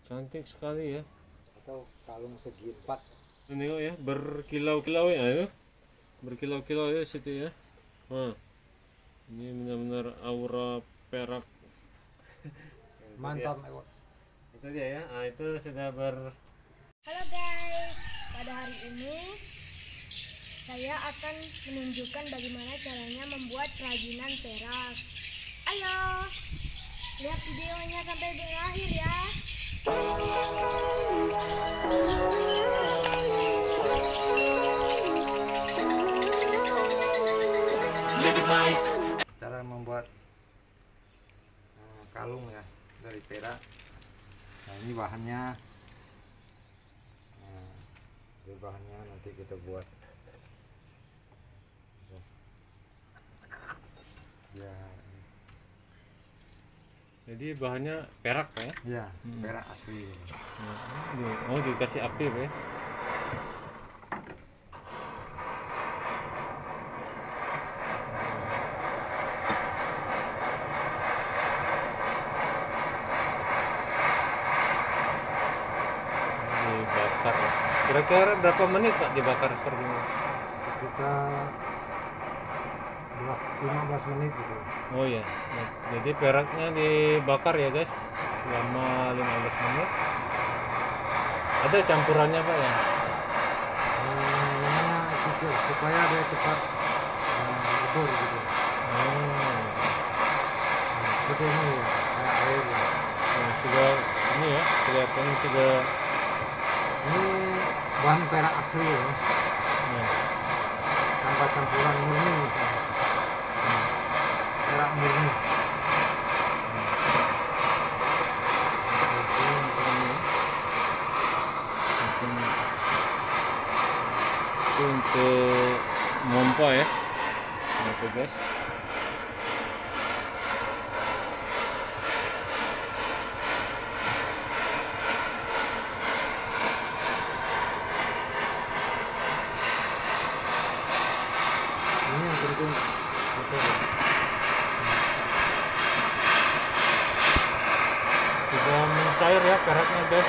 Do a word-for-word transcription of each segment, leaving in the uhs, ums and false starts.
cantik sekali ya. Atau kalung segi empat. Ini kok ya berkilau-kilau ya, itu berkilau-kilau ya situ ya. Wah, ini benar-benar aura perak. Mantap. Itu dia ya. Ah, itu sudah ber. Halo guys, pada hari ini saya akan menunjukkan bagaimana caranya membuat kerajinan perak. Ayo, lihat videonya sampai berakhir ya. Cara membuat uh, kalung ya dari perak. Nah, ini bahannya. Nah, ini bahannya nanti kita buat. Ya, Jadi bahannya perak ya. ya Hmm. perak asli. Oh, dikasih api ya. Dibakar. Kira-kira berapa menit Pak dibakar seperti ini? Sekitar lima belas menit gitu. Oh ya. Jadi peraknya dibakar ya guys selama lima belas menit. Ada campurannya Pak ya? Hmm, namanya kecil supaya dia cepat uh, lebur gitu. Oh. Nah, seperti ini ya, kayak air ya. Oh, sudah ini ya, kelihatan sudah Ini bahan perak asli ya, ya. tanpa campuran murni. Hmm. Perak murni. Itu untuk mompa ya. Nah, itu guys. Ini yang penting betul. Sudah mencair ya peraknya guys.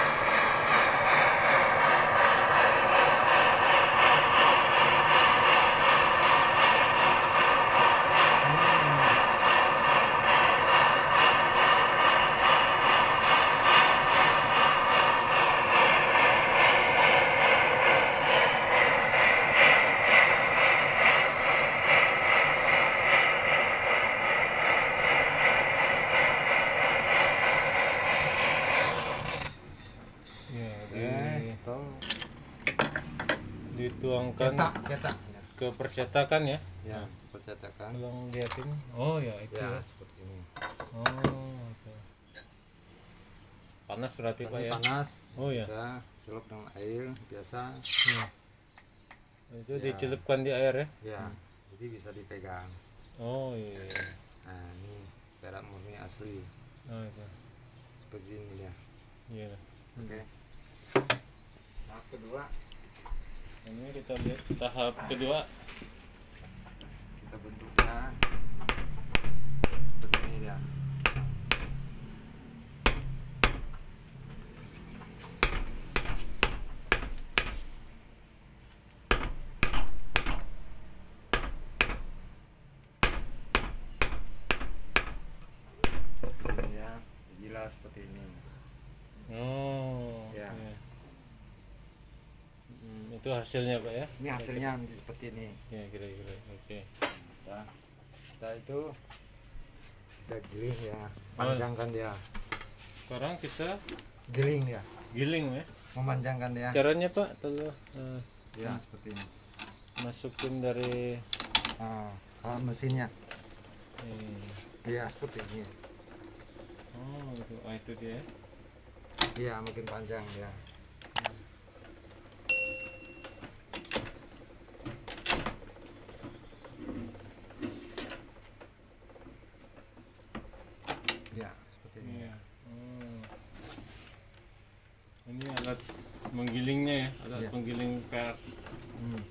Ya, di, Stop. dituangkan Cetak, cetak. ke percetakan ya. Ya, percetakan. Tolong liatin. Oh ya itu Ya, ya. seperti ini. Oh, itu. Panas berarti Pak Ini ya. panas. Oh ya. Kita celup dengan air biasa. Hmm. Itu Ya. dicelupkan di air ya. Ya, jadi bisa dipegang. Oh iya. Nah, ini perak murni asli. Oh itu. Seperti ini ya. Iya. Oke. Tahap kedua, Ini kita lihat tahap kedua. kita bentuknya seperti ini ya. Seperti ini ya, gila seperti ini. Oh. Ya. Iya. Hmm, itu hasilnya Pak ya. Ini hasilnya nanti seperti ini. Ya kira-kira. Oke. Nah, kita itu kita giling ya, panjangkan dia, Sekarang kita giling ya, giling ya. memanjangkan dia. Caranya Pak, tolong eh, Ya, seperti ini. masukin dari Nah, alat mesinnya. eh, Iya, seperti ini. oh itu, ah, itu dia. Iya, makin panjang ya. Ya, seperti ini. Iya. Oh. Ini alat menggilingnya ya, alat Iya. penggiling perak. Hmm.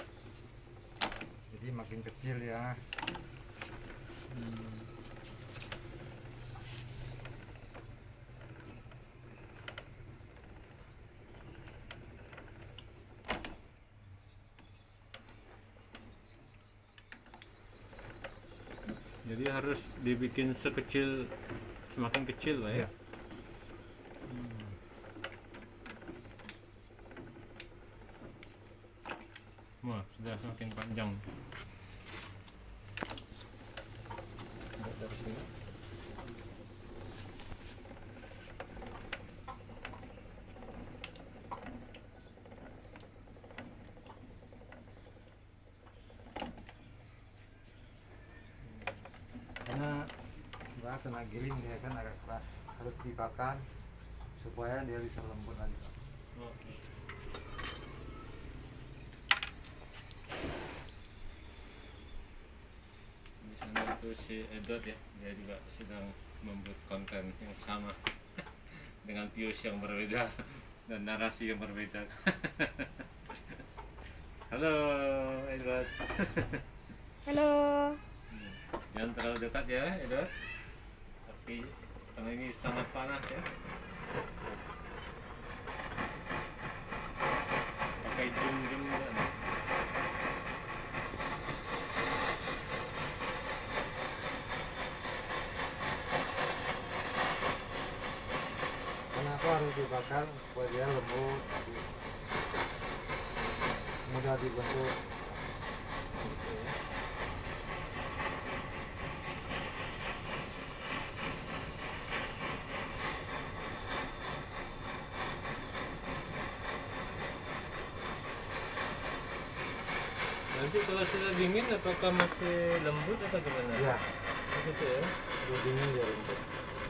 Jadi makin kecil ya. Hmm. Jadi harus dibikin sekecil, semakin kecil lah ya. Iya. Wah, sudah semakin panjang. Dari sini. Karena nggak kena giling dia kan agak keras, harus dibakar supaya dia bisa lembut lagi. Oh. Di sana itu si Edward ya, dia juga sedang membuat konten yang sama dengan views yang berbeda dan narasi yang berbeda. Halo Edward. Halo. Jangan terlalu dekat ya Edward, tapi karena ini sangat panas ya. Pakai zoom-zoom juga nih. Kenapa harus dibakar supaya dia lembut, mudah dibentuk. Gitu ya. Nanti kalau sudah dingin apakah masih lembut atau gimana? Ya, Begitu ya. udah dingin dia lembut.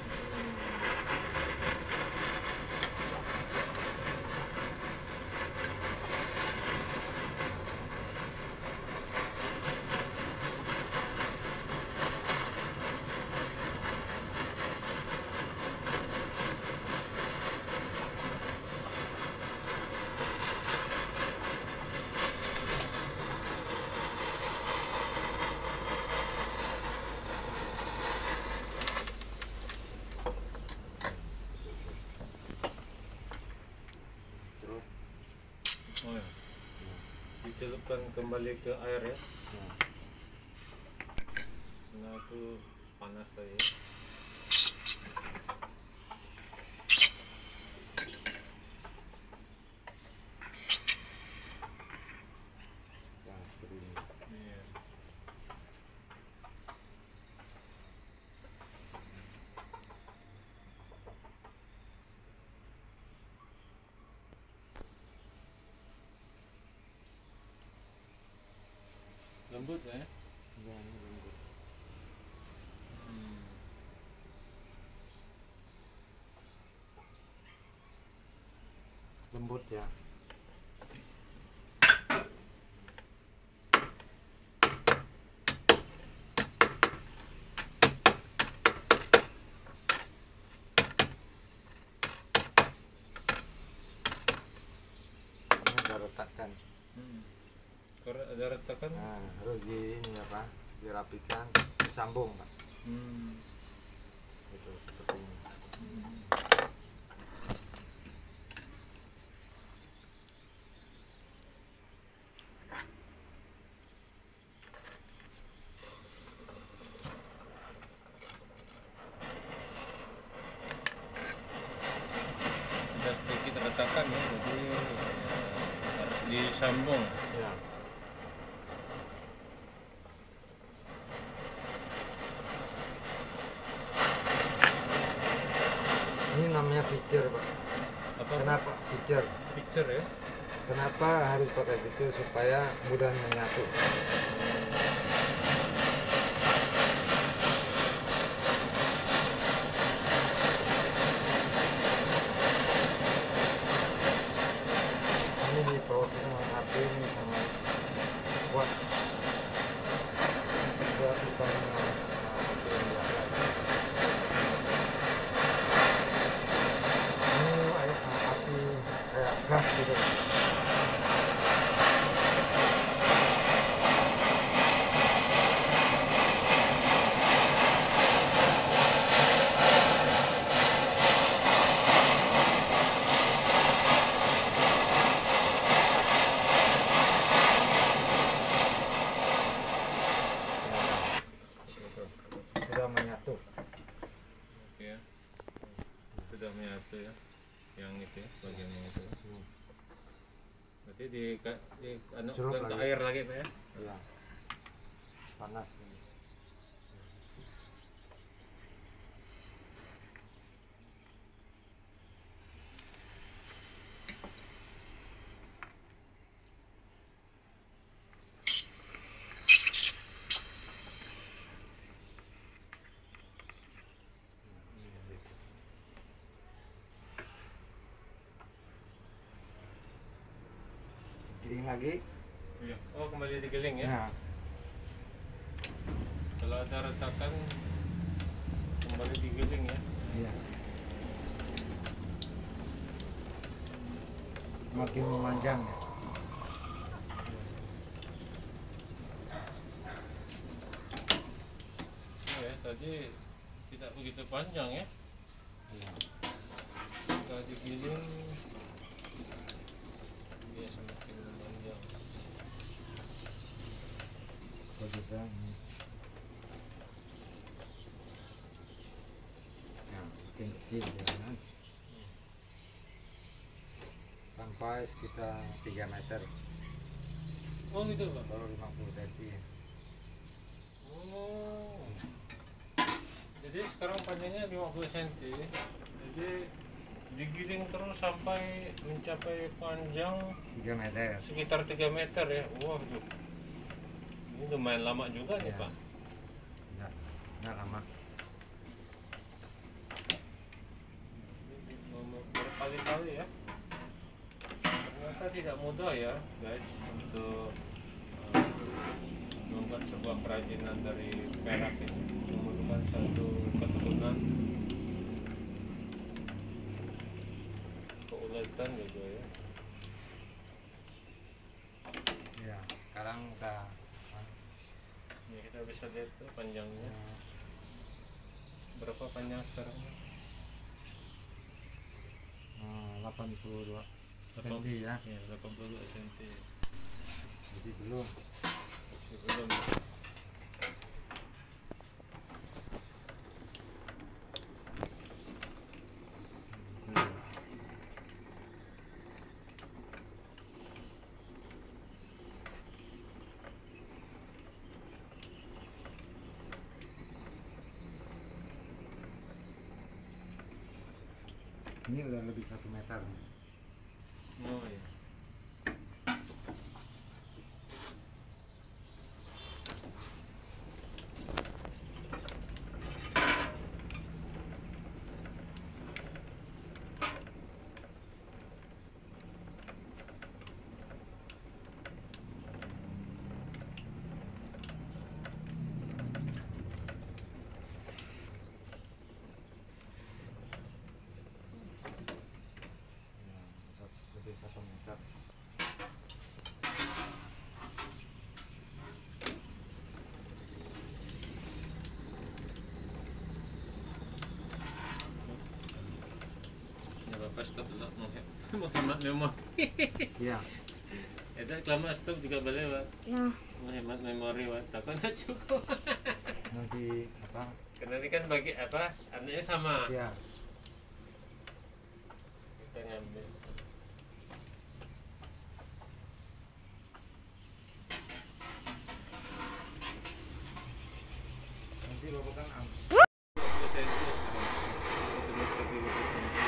Terus Oh ya. Dicelupkan kembali ke air ya. nah, Karena itu panas tadi ya. yang seperti ini. Iya. Lembut ya. Ya, ini lembut. Hmm. Lembut ya. Ini ada retakan. Hmm. Karena ada retakan. Nah, harus di ini apa? Dirapikan, disambung, Pak. Hmm. Itu seperti ini. Ada sedikit retakan ya, jadi ya, harus disambung. Ya. Ini namanya feature, Pak. Apa? Kenapa feature? Picture ya. Kenapa harus pakai feature supaya mudah menyatu? Ini diproses sama H P ini sangat kuat. Dia bukan uh, H P yang biasa. Ini kayak uh, api kayak gas gitu. sudah menyatu. Oke ya. Sudah menyatu ya. Yang itu ya, bagian yang itu. Hmm. Berarti di di anu Celup ke lagi. air lagi Pak ya. Iya. Panas nih. Giling lagi. Iya. Oh, kembali digiling ya. Nah, Kalau ada retakan kembali digiling ya. iya. Makin memanjang ya. Oh ya, tadi tidak begitu panjang ya. Iya. Kalau digiling dia semakin memanjang. Kalau bisa ini. Nah, makin kecil ya kan. Sampai sekitar tiga meter. Oh gitu Pak. Baru lima puluh sentimeter. Oh. Jadi sekarang panjangnya lima puluh sentimeter. Jadi digiling terus sampai mencapai panjang tiga meter. sekitar tiga meter ya. Wah, tuh. Ini lumayan lama juga nih, Ya. Pak. Enggak, enggak lama. Berkali-kali ya. Ternyata tidak mudah ya, guys, untuk uh, membuat sebuah kerajinan dari perak ini. Memerlukan satu ketekunan, keuletan gitu ya. Ya, sekarang udah Ya, kita bisa lihat tuh panjangnya. ya, Berapa panjang sekarang? eh, delapan puluh dua Delapan- senti ya. Ya, delapan puluh dua sentimeter. Jadi belum. Masih belum. belum. Ini udah lebih satu meter. Oh iya. Ya, lebih satu meter. Ya Bapak stop dulu menghe- menghemat memori. Ya, Itu lama stop juga boleh Pak. Nah, Menghemat memori Pak. Takutnya cukup. nanti apa? Karena ini kan bagi apa? Anaknya sama. Ya, Kita ngambil. nanti bapak kan am- dua senti sekarang. Satu meter tiga puluh senti.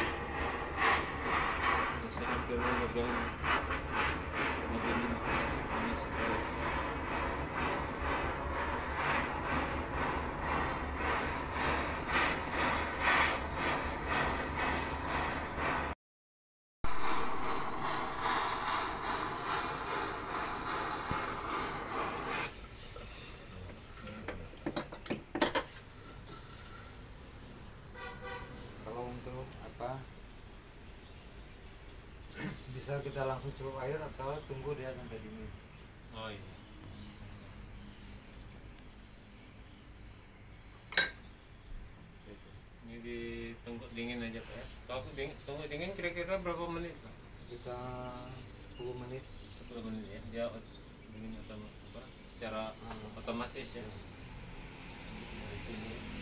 Masih hampir memegang bagian ini. Ini sekarang. kalau untuk apa? Bisa kita langsung celup air atau tunggu dia sampai dingin. Oh iya. Gitu. Ini ditunggu dingin aja Pak ya. Kalau dingin, tunggu dingin kira-kira berapa menit Pak? Sekitar sepuluh menit. sepuluh menit ya. Dia ot- dingin otomatis apa? Secara Hmm. otomatis ya. Dari sini.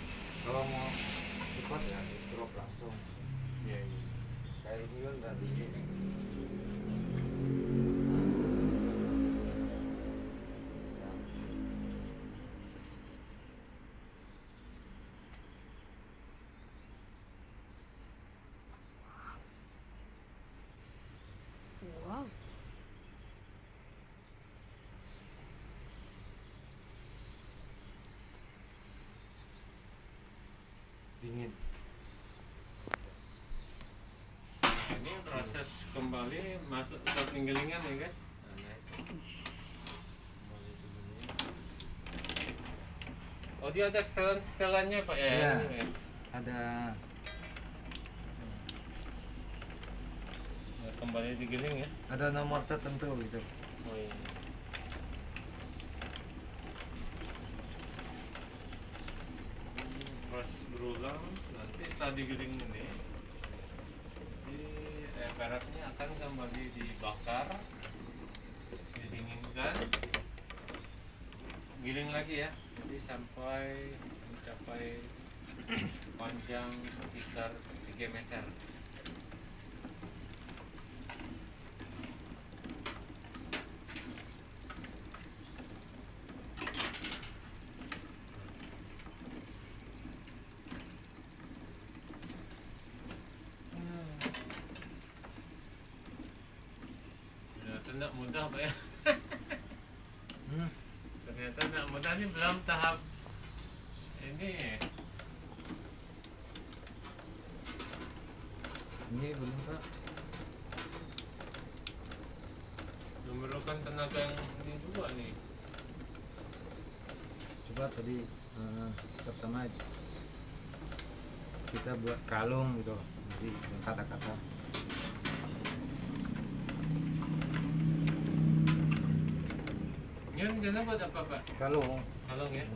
Kalau mau cepat ya drop langsung. Iya, iya. Kayak ini kan udah dingin. Ya. Wow. Dingin. Ini proses kembali masuk ke pinggilingan ya guys. Nah, itu. Kembali dingin. Oh dia ada setelan-setelannya pak ya? Iya. Ini, ya? Ada Ya, kembali digiling ya. ada nomor tertentu gitu. Oh iya. Hmm, proses berulang nanti setelah digiling ini di eh, peraknya akan kembali dibakar, terus didinginkan, giling lagi ya, jadi sampai mencapai panjang sekitar tiga meter. Ternyata tidak mudah pak ya. Hmm. Ternyata tidak mudah, ini belum tahap ini. Ini belum Pak. Memerlukan tenaga yang ini juga nih. Coba tadi eh, pertama kita buat kalung gitu, jadi kata-kata. Ini rencana buat apa pak? Kalung. Kalung ya?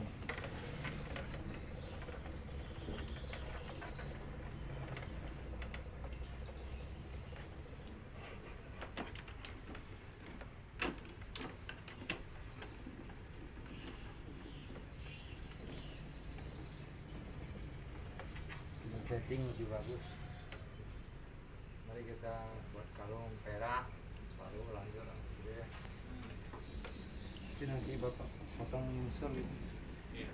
Kita setting lebih bagus. Mari kita buat kalung perak, baru lanjut gitu ya. Nanti nanti bapak potong unsur gitu. Iya.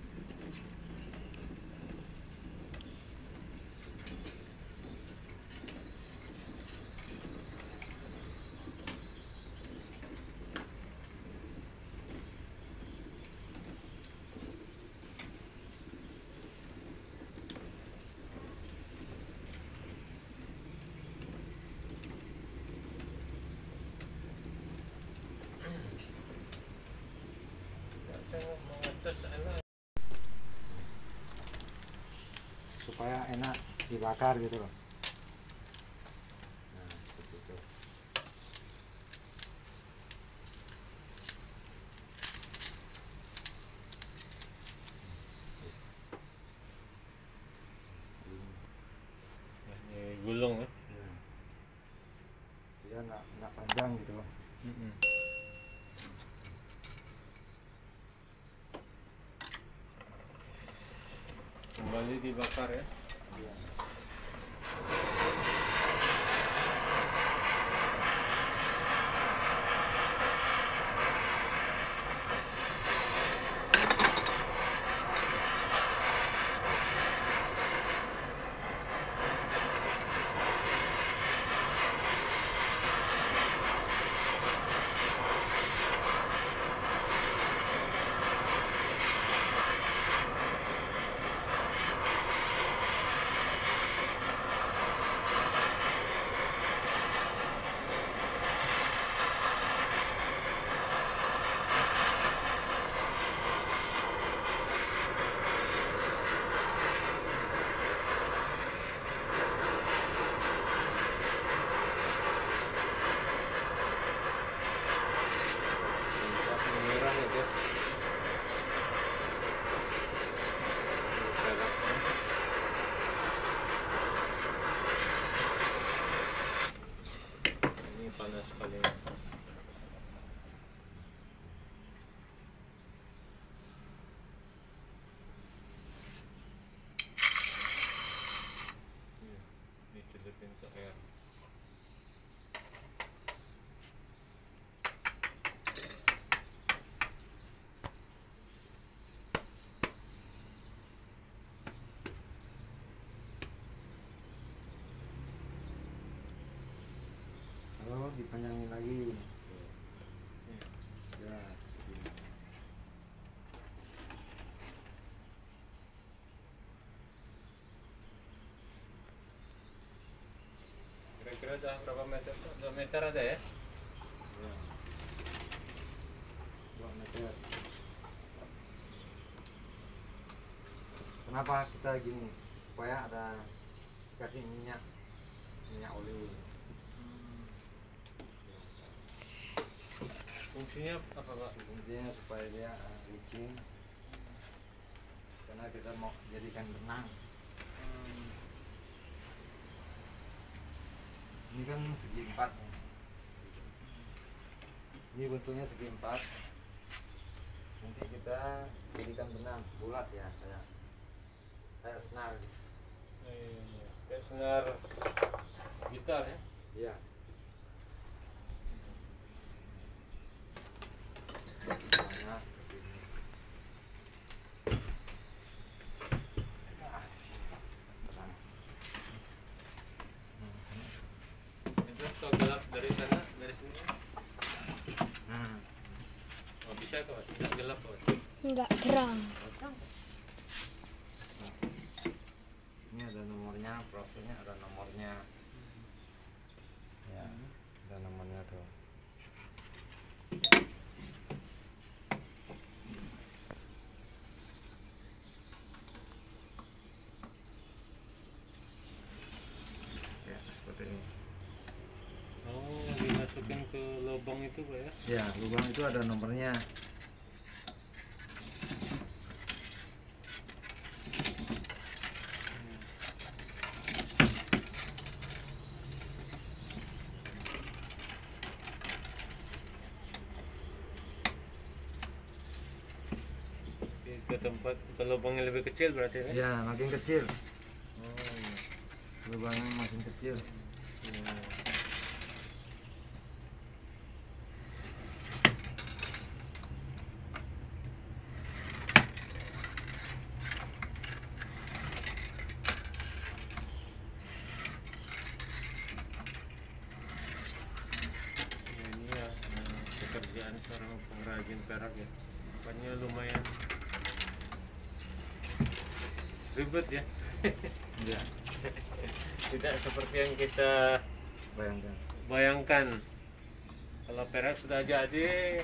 Ya, saya mau ngecas anak. Supaya enak dibakar gitu loh. Nah, seperti itu. Ini gulung ya. Nah, dia nggak nggak panjang gitu loh. Kembali dibakar ya. Iya. dipanjangin lagi. Ya, begini. Kira-kira udah berapa meter? Dua meter ada ya? Ya. dua meter. Kenapa kita gini? Supaya ada kasih minyak minyak oli. Fungsinya apa Pak? Fungsinya supaya dia uh, licin, karena kita mau jadikan benang. Ini kan segi empat nih. Ini bentuknya segi empat. Nanti kita jadikan benang bulat ya, kayak kayak senar gitu. Iya, kayak senar gitar ya? Iya. Benangnya seperti ini. Ah, di sini, Pak. Benang. Itu kalau gelap dari sana, dari sini. Hmm. Oh bisa kok, tidak gelap kok. Enggak terang. Ini ada nomornya, prosesnya ada nomornya. Ya, ada nomornya tuh. Ya, seperti ini. Oh, dimasukin ke lubang itu Pak ya? Ya, lubang itu ada nomornya. Ke tempat, ke lubang yang lebih kecil berarti ya? Ya, makin kecil. Oh iya. Lubangnya makin kecil. Iya. Ya, ini ya eh, pekerjaan seorang pengrajin perak ya. Rupanya lumayan ribet ya. Ya, Tidak seperti yang kita bayangkan. bayangkan. Kalau perak sudah jadi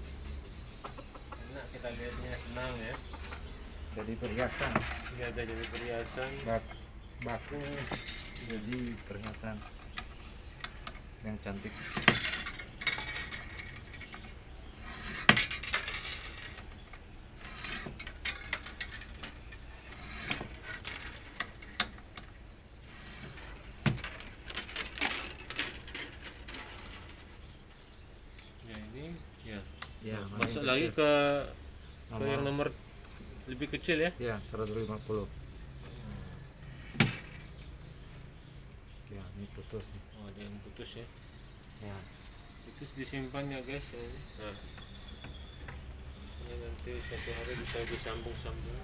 enak, kita lihatnya senang ya. Jadi perhiasan. Ini ada jadi perhiasan. Bak baku jadi perhiasan yang cantik. Ya ini ya. Ya, Masuk makin lagi kecil. ke ke Nomor. yang nomor lebih kecil ya. Ya, seratus lima puluh. Ya, ini putus nih. Oh, ada yang putus ya. Ya. Putus disimpan ya guys. Ya. Nah. Ini nanti suatu hari bisa disambung-sambung.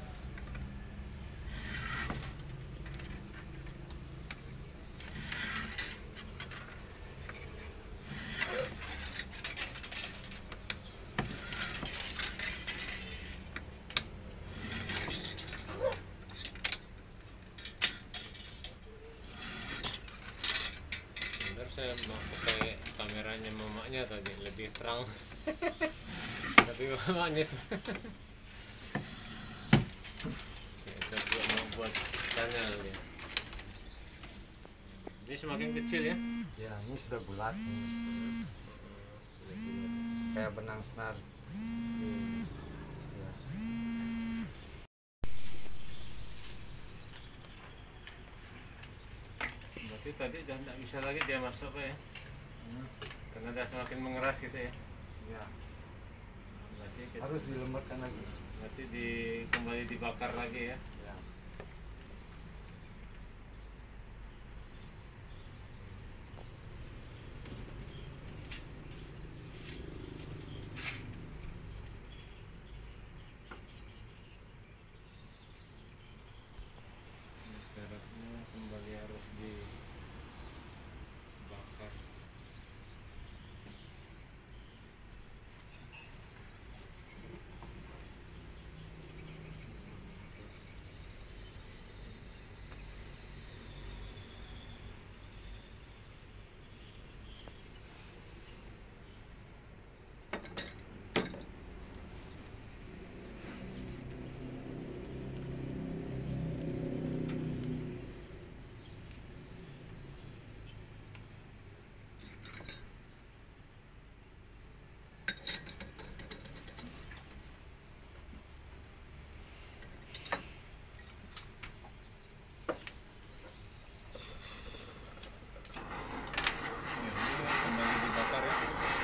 Bentar, saya mau pakai kameranya mamanya tadi lebih terang. Tapi mamanya kita juga mau buat channel ya. Ini semakin kecil ya. Ya, ini sudah bulat nih. Kayak benang senar. Ya. Berarti tadi udah tidak bisa lagi dia masuk Pak ya. Karena udah semakin mengeras gitu ya. Ya. Berarti kita, Harus dilembabkan lagi. berarti di kembali dibakar lagi ya. Ya. Peraknya kembali harus dibakar. Ini kembali dibakar ya.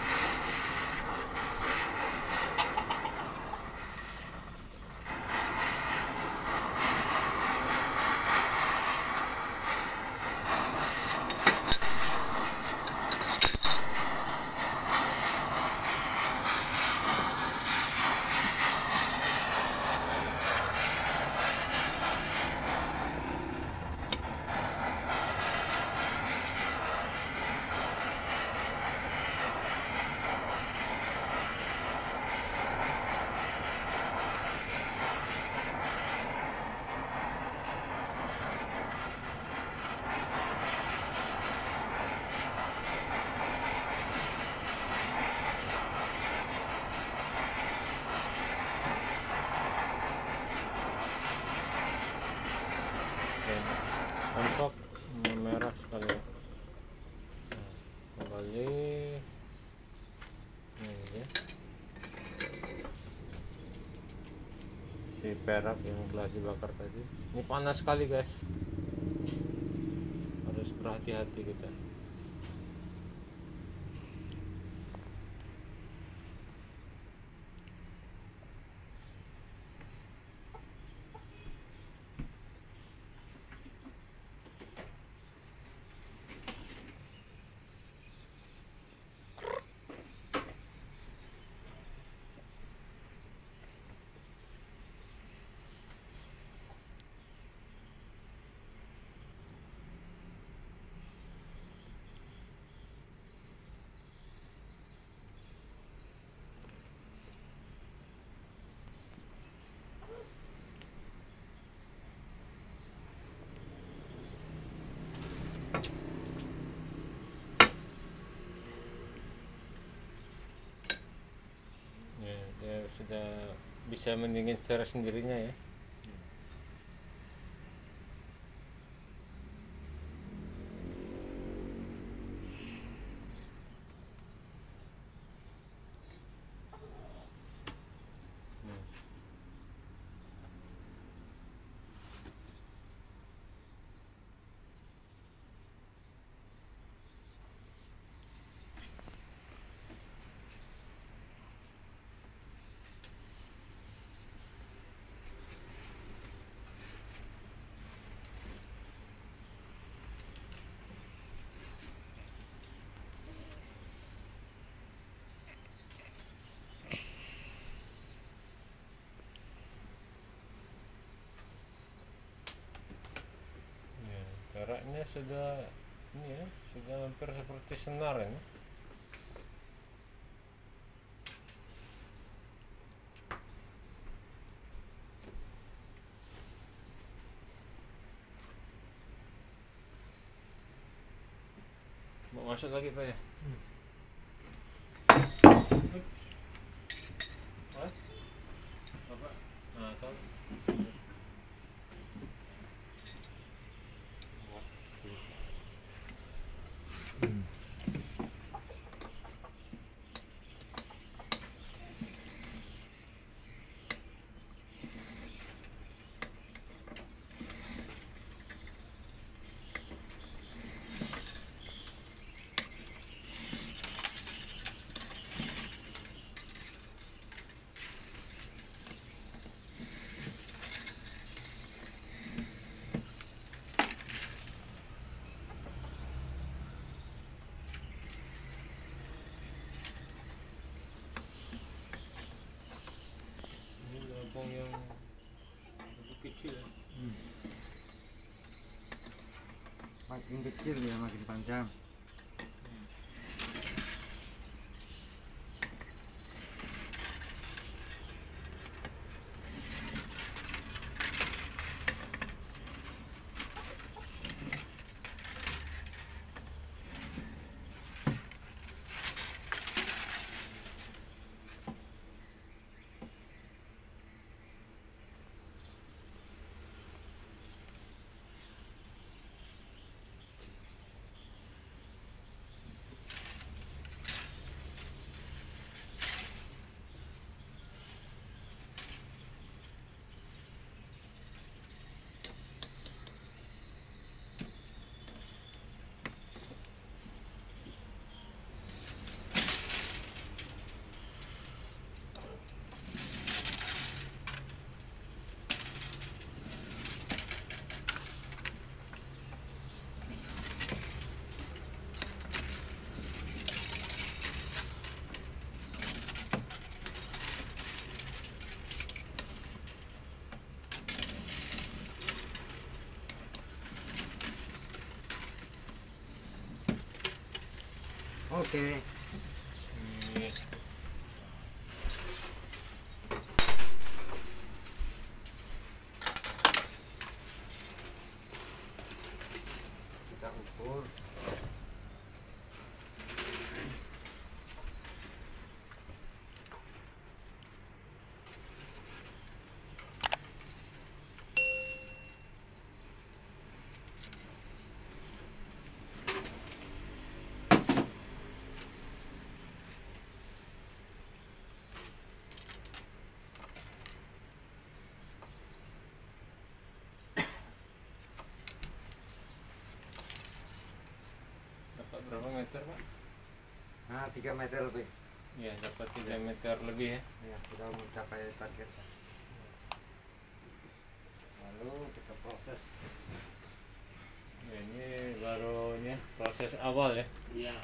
Oke, untuk merah sekali ya. Nah, kembali ini ya. Si perak yang telah dibakar tadi ini panas sekali guys, harus berhati-hati kita. Ya, dia sudah bisa mendingin secara sendirinya ya. Ya, peraknya sudah ini ya, sudah hampir seperti senar ini. Mau masuk lagi pak ya? Hmm. What? Apa? Nah, tahu. Ini lubang yang lebih kecil ya. Hmm. Makin kecil ya makin panjang. Oke. Ini Kita ukur. dapat berapa meter Pak? Nah, tiga meter lebih. Ya dapat tiga meter lebih ya. Ya, sudah mencapai target. Lalu kita proses. Ya, ini baru ini proses awal ya. Iya.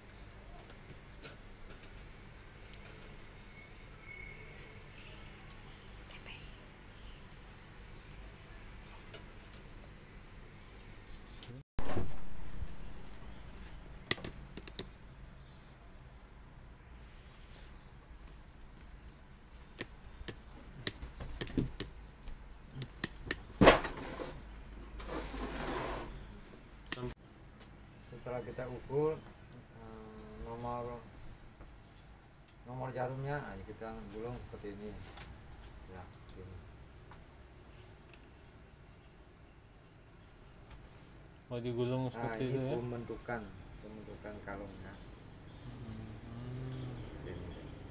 Setelah kita ukur eh, nomor nomor jarumnya, nah, kita gulung seperti ini. Ya, ini. Mau digulung Nah, seperti ini itu ya. pembentukan pembentukan kalungnya. Hmm. Seperti ini.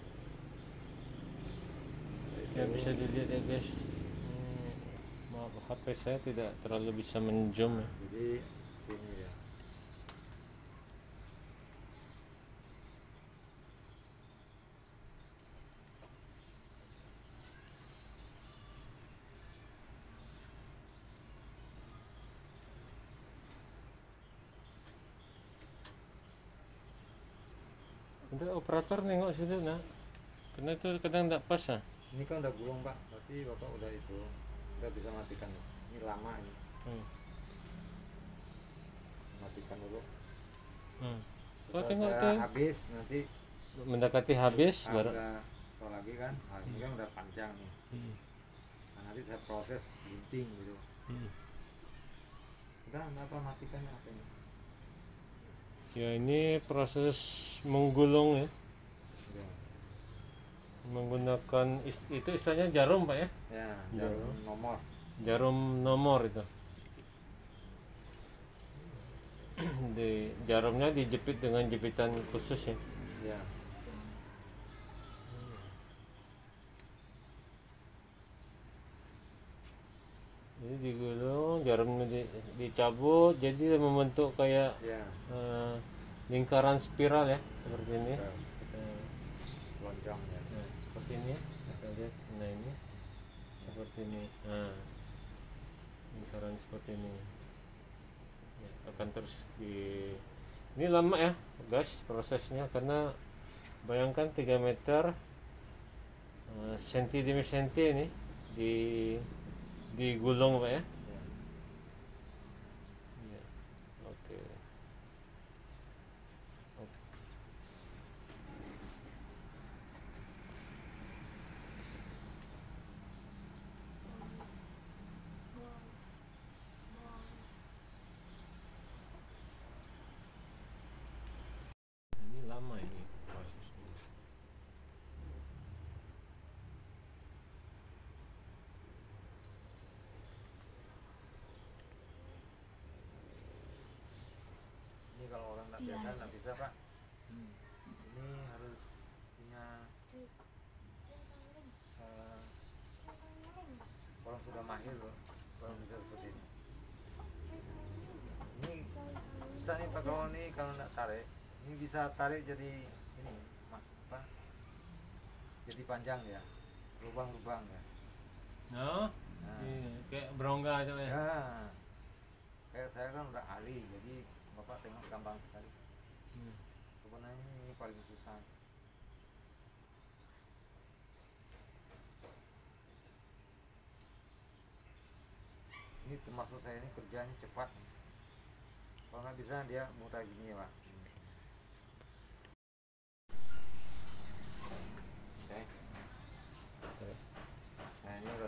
Ya bisa dilihat ya guys. Hmm, maaf H P saya tidak terlalu bisa menzoom ya. Jadi seperti ini ya. Untuk operator nengok situ nak. Karena itu kadang tidak pas ah. Ini kan udah gulung Pak, berarti Bapak udah itu udah bisa matikan. Ini lama ini, Hmm. matikan dulu. Hmm. Kau Setelah tengok saya tuh habis nanti mendekati habis baru. ada kalau lagi kan, nah, ini kan udah panjang nih. Hmm. Nah, nanti saya proses gunting gitu. Hmm. Udah, kenapa matikan apa ini? Ya ini proses menggulung ya. Udah. Menggunakan is- itu istilahnya jarum Pak ya. Ya, Udah. jarum nomor. Jarum nomor itu. Di jarumnya dijepit dengan jepitan khusus ya. Ya. Jadi digulung, jarumnya di- dicabut, jadi membentuk kayak Ya. eh, lingkaran spiral ya, seperti ini. Udah. Kita- Lonjong ya. Nah, seperti ini ya, kita lihat. Nah ini seperti ini. Nah, lingkaran seperti ini. Ya, akan terus di. Ini lama ya, guys, prosesnya karena bayangkan tiga meter eh, senti demi senti ini di digulung Pak ya. Ya. Iya. Oke. Oke. Ini lama ini prosesnya. Ini kalau orang nggak biasa nggak bisa Pak. Ini harus punya eh, orang sudah mahir loh, baru bisa seperti ini. Ini susah nih Pak kalau ini kalau nggak tarik. Ini bisa tarik jadi ini ma- apa? Jadi panjang ya, lubang-lubang ya. Oh, Nah, iya, kayak berongga aja ya. ya. Kayak saya kan udah ahli, jadi Bapak tengok gampang sekali. Hmm. Sebenarnya ini paling susah. Ini termasuk saya ini kerjanya cepat. Kalau nggak bisa dia muter gini ya Pak.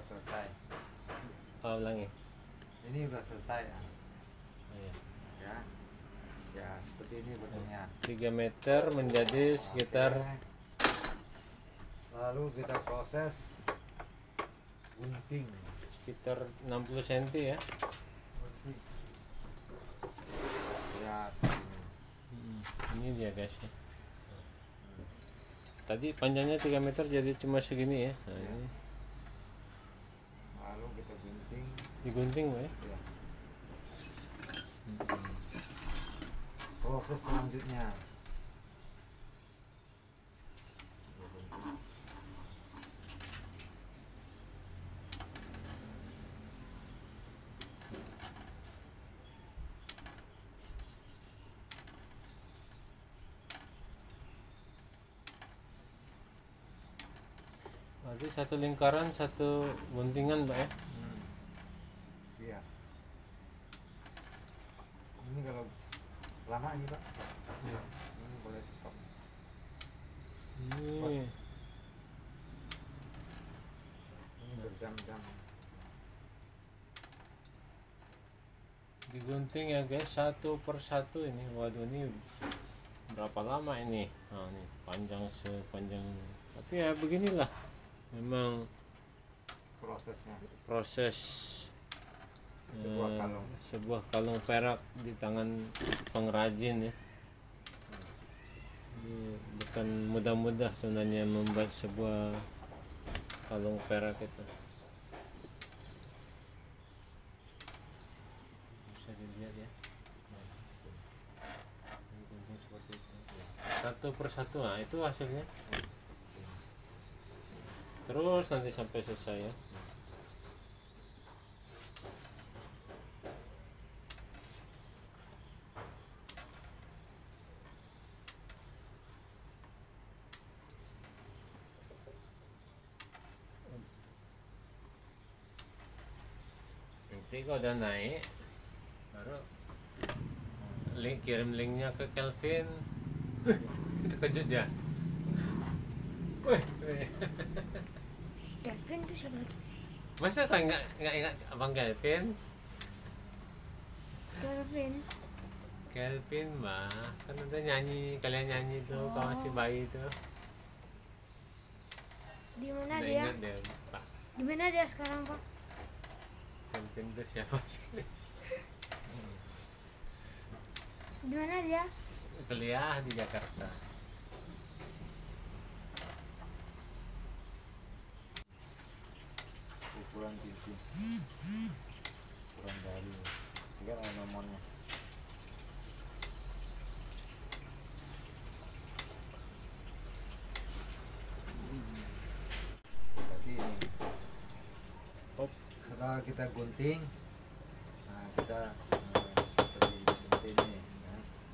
selesai. Oh, ulangi. Ini udah selesai ya. Oh, iya. Ya, ya seperti ini bentuknya. tiga meter menjadi sekitar Oke. Lalu kita proses gunting. sekitar enam puluh sentimeter ya. Ya, Hmm, ini dia guys ya. Tadi panjangnya tiga meter jadi cuma segini ya. Nah, ini lalu kita gunting. digunting Pak, ya. Ya. Proses selanjutnya. Berarti satu lingkaran satu guntingan Pak ya. Hmm. Iya. Ini kalau lama ini Pak. Iya. Ini boleh stop. Ini Ini berjam-jam. digunting ya guys, satu per satu ini. Waduh, ini berapa lama ini? Nah, ini panjang sepanjang. Tapi ya beginilah. Memang Prosesnya. proses Sebuah eh, kalung. sebuah kalung perak di tangan pengrajin ya. Ini bukan mudah-mudah sebenarnya membuat sebuah kalung perak itu. Bisa dilihat ya. Nah, ini gunting seperti itu. Satu persatu, nah itu hasilnya. Terus nanti sampai selesai ya. Nanti kalau udah naik baru link, kirim linknya ke Kelvin. Terkejut ya. Wih, wih. Kelvin tuh siapa lagi? Masa kan nggak nggak ingat abang Kelvin? Kelvin. Kelvin mah kan udah nyanyi, kalian nyanyi tuh kalau masih bayi tuh. Di mana Udah dia? ingat deh Pak. Di mana dia sekarang, Pak? Kelvin tuh siapa sih? Di mana dia? Kuliah di Jakarta. Ukuran cincin. Ukuran jari. Ini ada nomornya. Jadi ini. Oh, Setelah kita gunting, nah kita eh, seperti, seperti ini. Ya.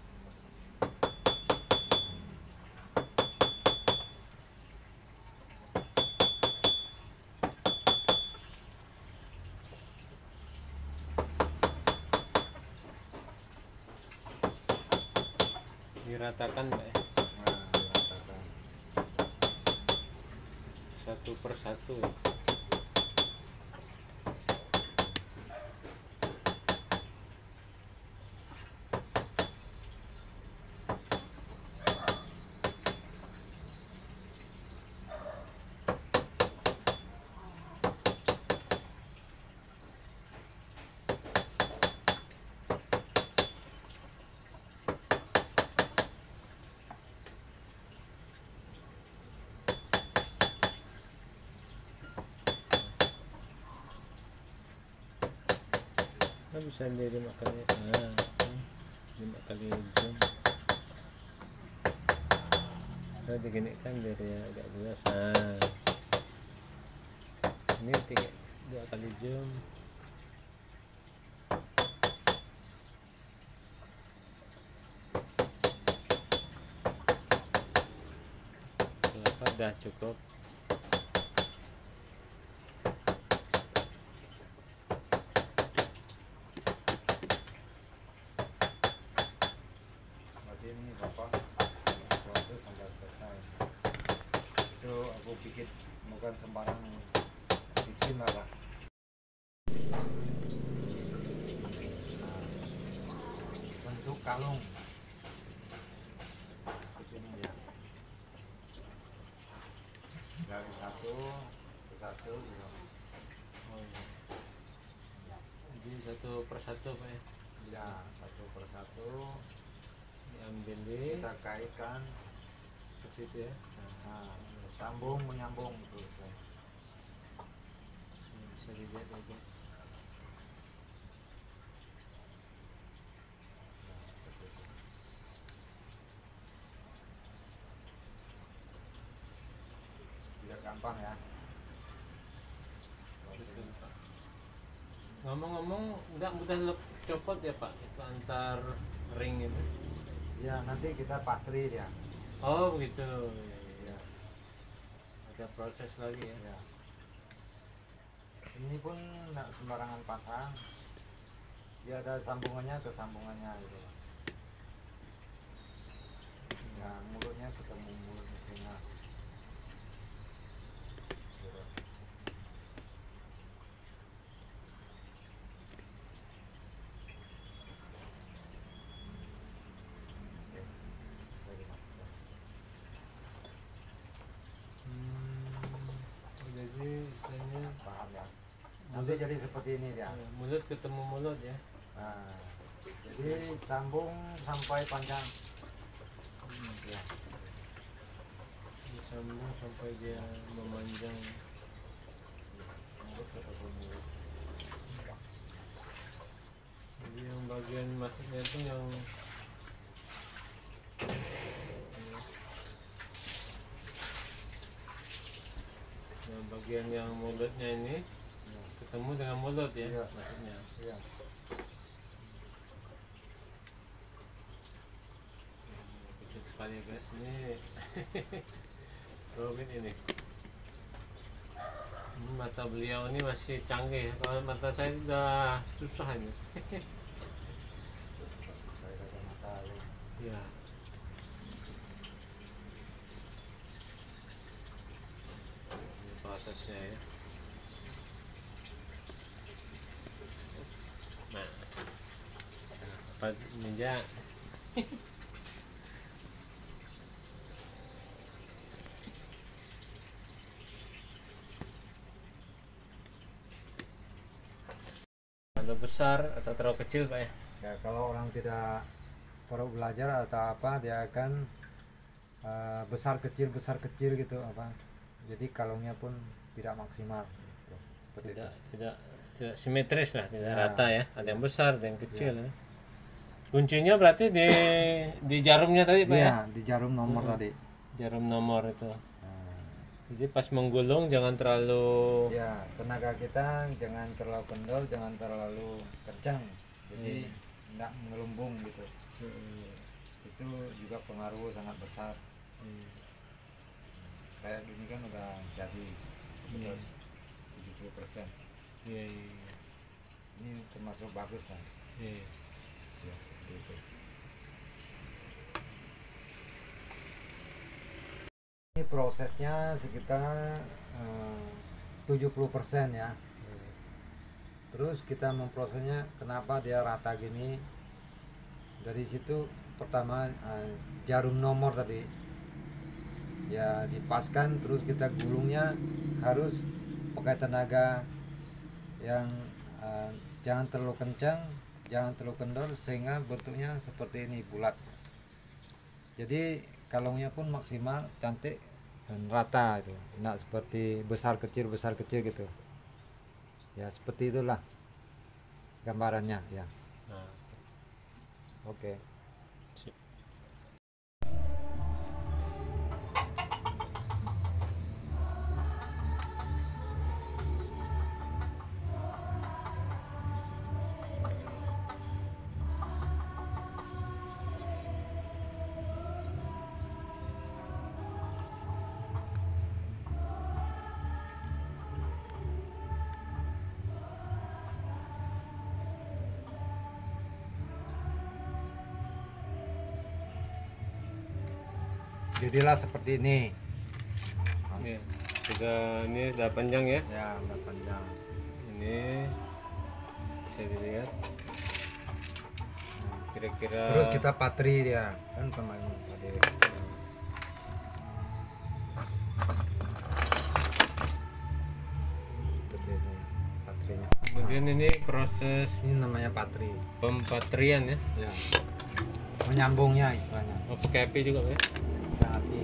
diratakan Pak ya. Nah, diratakan. Satu per satu. Kan bisa di lima kali. Nah, lima kali zoom. Saya begini kan biar ya agak jelas. Nah, ini tiga dua kali zoom. Kelapa udah cukup. Berarti ini Bapak proses sampai selesai. Itu aku bikin bukan sembarang bikin Mbak. Nah, bentuk kalung begini ya, dari satu ke satu gitu. Oh, iya. Jadi satu persatu Pak ya, Ya, satu per satu diambil di kita kaitkan, seperti itu ya. nah, sambung menyambung terus ya. Bisa dilihat ya guys. Tidak gampang ya. Betul, Pak. Ngomong-ngomong nggak mudah lep- copot ya Pak itu antar ring itu. Ya, nanti kita patri dia. Oh begitu ya, ya. Ya, Ada proses lagi ya. ya. Ini pun nggak sembarangan pasang. Dia ada sambungannya ke sambungannya gitu. Ya, mulutnya ketemu mulut mesinnya. Gitu. Oke, lagi masuk. Hmm, jadi istilahnya Paham ya? Nanti jadi seperti ini dia. eh, mulut ketemu mulut ya. Nah, jadi sambung sampai panjang. Ya. Disambung sampai dia memanjang. Mulut ketemu mulut. Jadi yang bagian masuknya itu yang yang bagian yang mulutnya ini Ya. ketemu dengan mulut ya, Iya. maksudnya. Iya. Kecil sekali ya guys ini. Robin ini. Hmm, mata beliau ini masih canggih. Kalau mata saya sudah susah ini. Saya kacamata lu. Ya. Ini prosesnya ya. Nah, apa ninja? Terlalu besar atau terlalu kecil Pak ya? Ya, kalau orang tidak perlu belajar atau apa, dia akan eh, besar kecil besar kecil gitu apa. Jadi kalungnya pun tidak maksimal. Gitu. Seperti Tidak itu. tidak tidak simetris lah, tidak Ya. rata ya. Ada yang besar, ada yang kecil ya. Kuncinya berarti di di jarumnya tadi Pak ya? Iya, di jarum nomor Hmm. tadi. Jarum nomor itu. Nah, Jadi pas menggulung jangan terlalu ya, tenaga kita jangan terlalu kendor, jangan terlalu kencang. Jadi tidak mengelumbung gitu. Hmm. Itu juga pengaruh sangat besar. Hmm. Kayak gini kan udah jadi Iya. tujuh puluh persen. Iya, iya, iya. Ini termasuk bagus lah. Iya. Ya, seperti itu. Ini prosesnya sekitar eh, tujuh puluh persen ya. Terus kita memprosesnya kenapa dia rata gini. Dari situ pertama eh, jarum nomor tadi ya dipaskan, terus kita gulungnya harus pakai tenaga yang eh, jangan terlalu kencang, jangan terlalu kendor, sehingga bentuknya seperti ini bulat. Jadi kalungnya pun maksimal, cantik dan rata itu, tidak seperti besar kecil besar kecil gitu ya. Seperti itulah gambarannya ya. Nah, Oke. sip. Jadilah seperti ini. Iya. sudah ini udah panjang ya. Ya udah panjang. Ini bisa dilihat. Nah, kira-kira Terus kita patri dia kan pemain tadi. Seperti ini patrinya. kemudian ini proses Ini namanya patri. pempatrian ya. Ya. Menyambungnya istilahnya. Oh, pakai api juga ya. Kita api.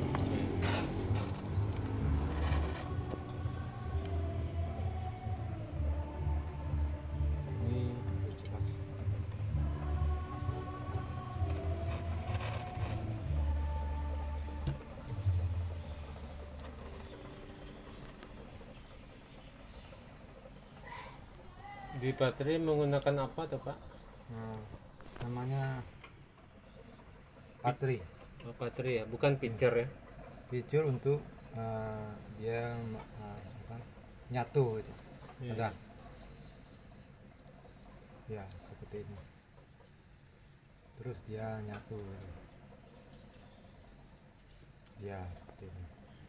Ini Jelas. di patri menggunakan apa tuh Pak? Nah, namanya patri. Oh, patri ya, bukan pitcher ya. Feature untuk eh, dia eh, apa, nyatu gitu. Iya. Udah. Ya, seperti ini. Terus dia nyatu. Ya, seperti ini.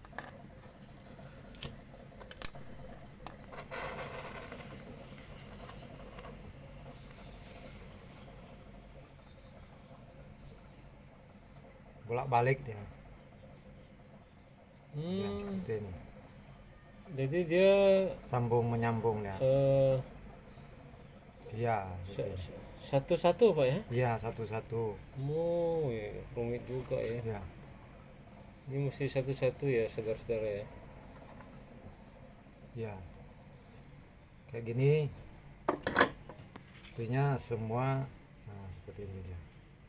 Bolak-balik dia. Ya, Hmm, seperti ini. jadi dia Sambung menyambung ya. eh, Iya, sa- gitu. sa- satu-satu Pak ya. Iya, satu-satu. Oh, ya, rumit juga ya. Ya. Ini mesti satu-satu ya, saudara-saudara ya. Ya. Kayak gini. Artinya semua nah, seperti ini dia.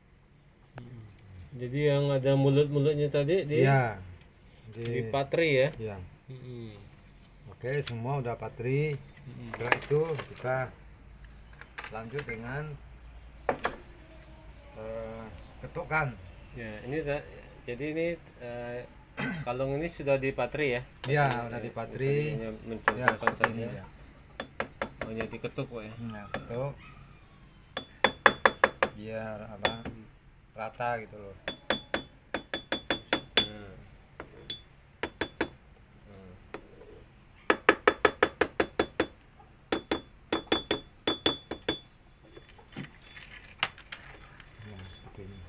Jadi yang ada mulut-mulutnya tadi di Iya. di Di, patri ya. iya. Mm-mm. Oke, semua udah patri. Mm-mm. Setelah itu kita lanjut dengan eh, ketukan. Ya, ini ta- jadi ini eh, kalung ini sudah di patri ya. Iya, udah di patri. Tadinya Ya, mencontohkan seperti ini saja. ya. Oh, jadi ketuk Pak ya. Nah, ketuk. Biar apa? Rata gitu loh. Hmm. Hmm. Ya, seperti ini.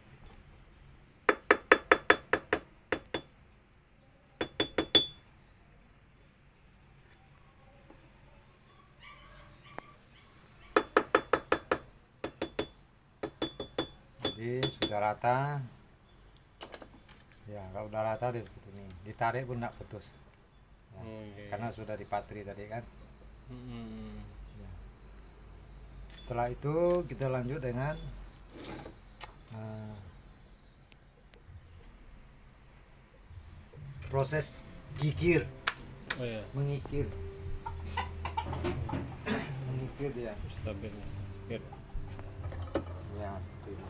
Jadi sudah rata. Ya, kalau udah rata dia seperti ini. Ditarik pun tidak putus. Ya, Oke. karena sudah dipatri tadi kan. Mm-mm. Ya. Setelah itu kita lanjut dengan eh, proses gigir, Oh ya, mengikir, mengikir dia. stabil. Biar. Ya, seperti ini.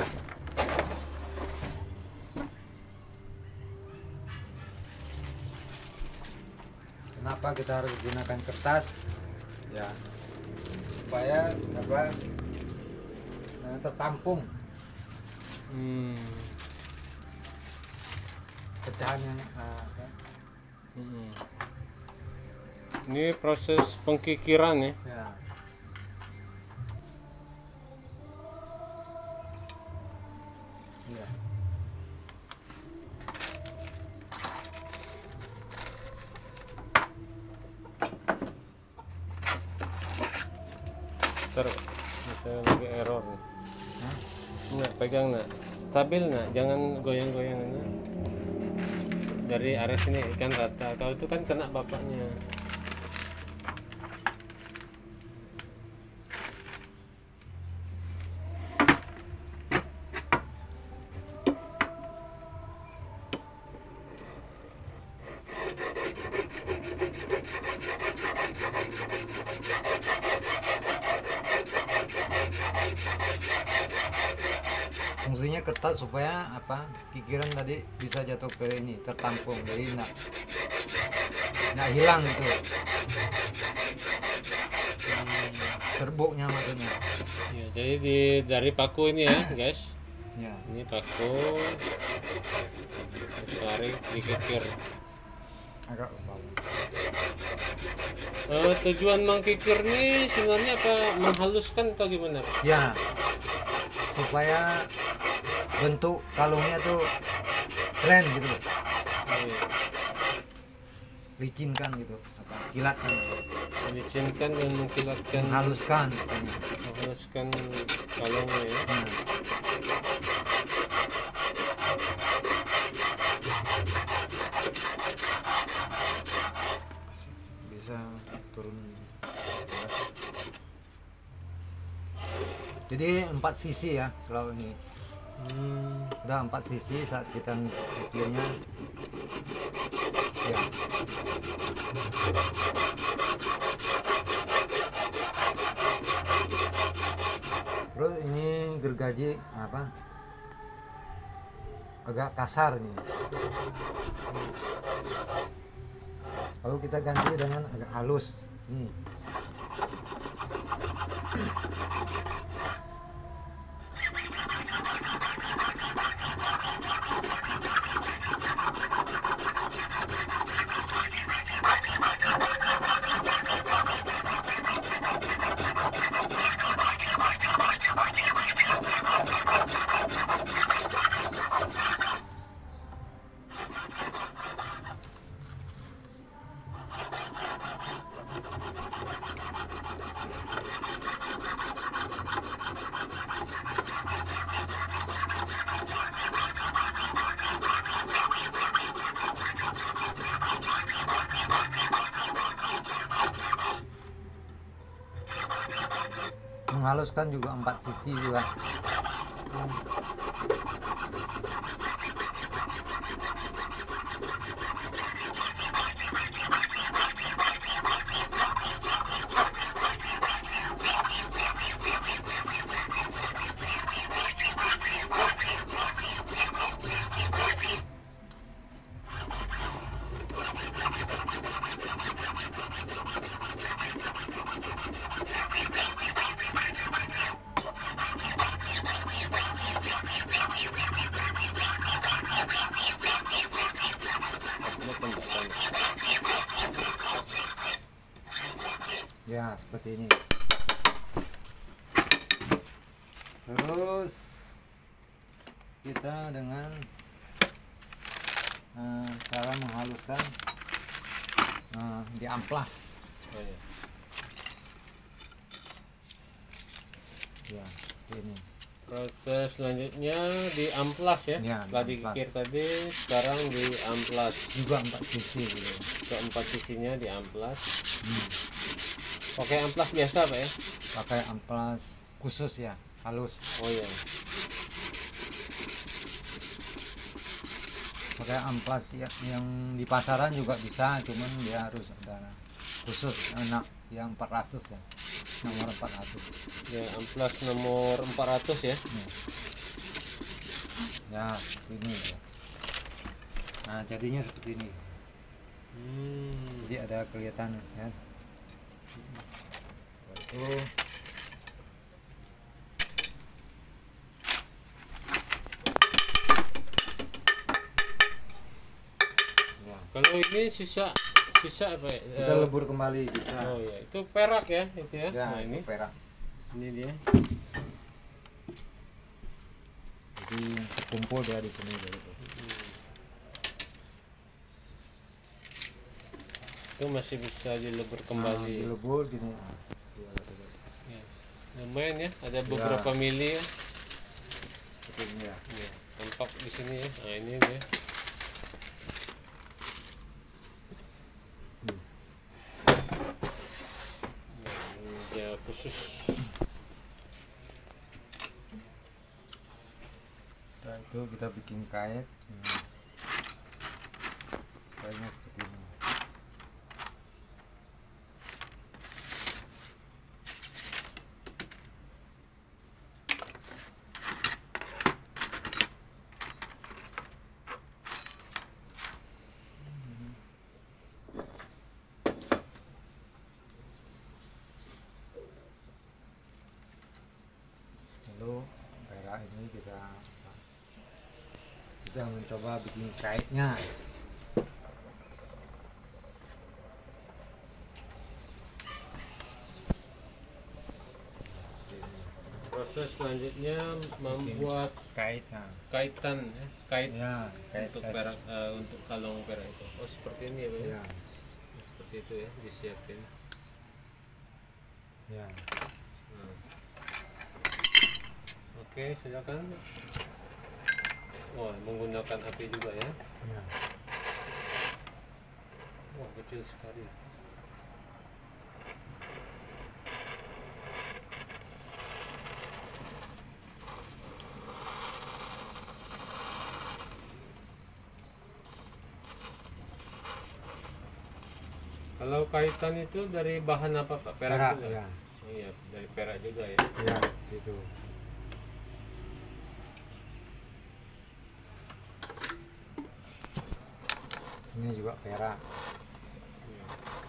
Kenapa kita harus gunakan kertas? Ya, supaya apa? eh, tertampung Hmm. pecahan yang eh, apa? Mm-mm. Ini proses pengkikiran ya. Ya. Ya. Ntar misalnya lagi error nih. Hah? Nggak, pegang nak. Stabil nak, jangan goyang-goyang nak. Dari area sini ikan rata. Kalau itu kan kena bapaknya. Fungsinya kertas supaya apa? Kikiran tadi bisa jatuh ke ini, tertampung, jadi nak nak hilang gitu. Hmm, serbuknya maksudnya. Ya, jadi di dari paku ini ya guys. Ya. Ini paku. Tarik dikikir. agak lembab. Eh, tujuan mengkikir nih sebenarnya apa, menghaluskan atau gimana? Ya, supaya bentuk kalungnya tuh keren gitu loh. Oh, iya. Licinkan gitu, apa kilatkan, Melicinkan dan mengkilatkan, menghaluskan. menghaluskan kalungnya ya. Nah, bisa turun. Jadi empat sisi ya kalau ini. Hmm. Udah empat sisi saat kita ngikirnya. Ya. Terus ini gergaji apa? Agak kasar nih. Kalau kita ganti dengan agak halus. Nih. Menghaluskan juga empat sisi juga. Ya seperti ini. Terus kita dengan uh, cara menghaluskan uh, di amplas. Oh, iya. Ya ini. Proses selanjutnya di amplas ya. Ya, Setelah di amplas. dikikir tadi, sekarang di amplas. Juga empat sisi gitu. Keempat sisinya di amplas. Hmm. Pakai amplas biasa Pak ya? Pakai amplas khusus ya, halus. Oh iya. Pakai amplas ya, yang di pasaran juga bisa, cuman dia harus ada khusus anak yang empat ratus ya, nomor empat ratus. Ya, amplas nomor empat ratus ya. Nih. Ya ini ya. Nah jadinya seperti ini. Hmm. Jadi ada kelihatan ya. Setelah itu ya, Kalau ini sisa sisa apa ya? kita Eh, lebur kembali bisa. Oh ya, itu perak ya itu ya. Ya Nah ini ini, perak. ini dia. Jadi terkumpul dia di sini gitu. Itu masih bisa dilebur Nah, kembali. dilebur gini. Ya. Lumayan ya, ada beberapa mili ya. Seperti ini ya. Ya, tampak di sini ya. Nah ini dia. Hmm. Nah, ini dia khusus. Setelah itu kita bikin kait. Hmm. Kaitnya seperti ini. Lalu perak ini kita kita mencoba bikin kaitnya. Terus selanjutnya membuat kait. Nah. kaitan ya, kait Ya, kait untuk es. perak eh, untuk kalung perak itu. Oh seperti ini ya Pak? Ya. Seperti itu ya disiapin. Ya. Nah. Oke silakan. Oh menggunakan api juga ya. Ya. Wah kecil sekali. Kalau kaitan itu dari bahan apa Pak? Perak, Perak, juga? ya. Oh, iya, dari perak juga ya. Ya, gitu. Ini juga perak. Iya.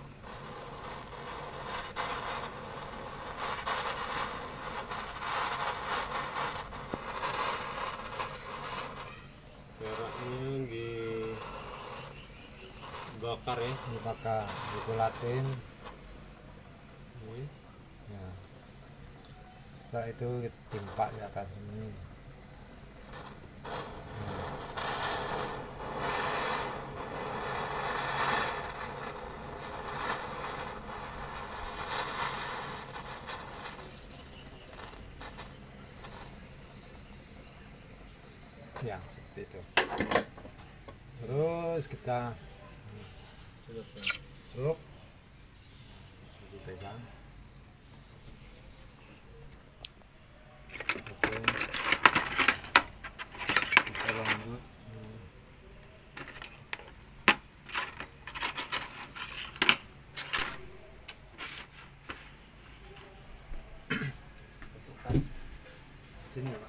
Peraknya dibakar ya. Dibakar, dikulatin. Ini. Ya. Setelah itu kita timpa di atas ini. Ya, seperti itu. Terus kita Sudah, Pak. seruk, dipegang. Oke. Kita lanjut. Hmm. Sini Pak.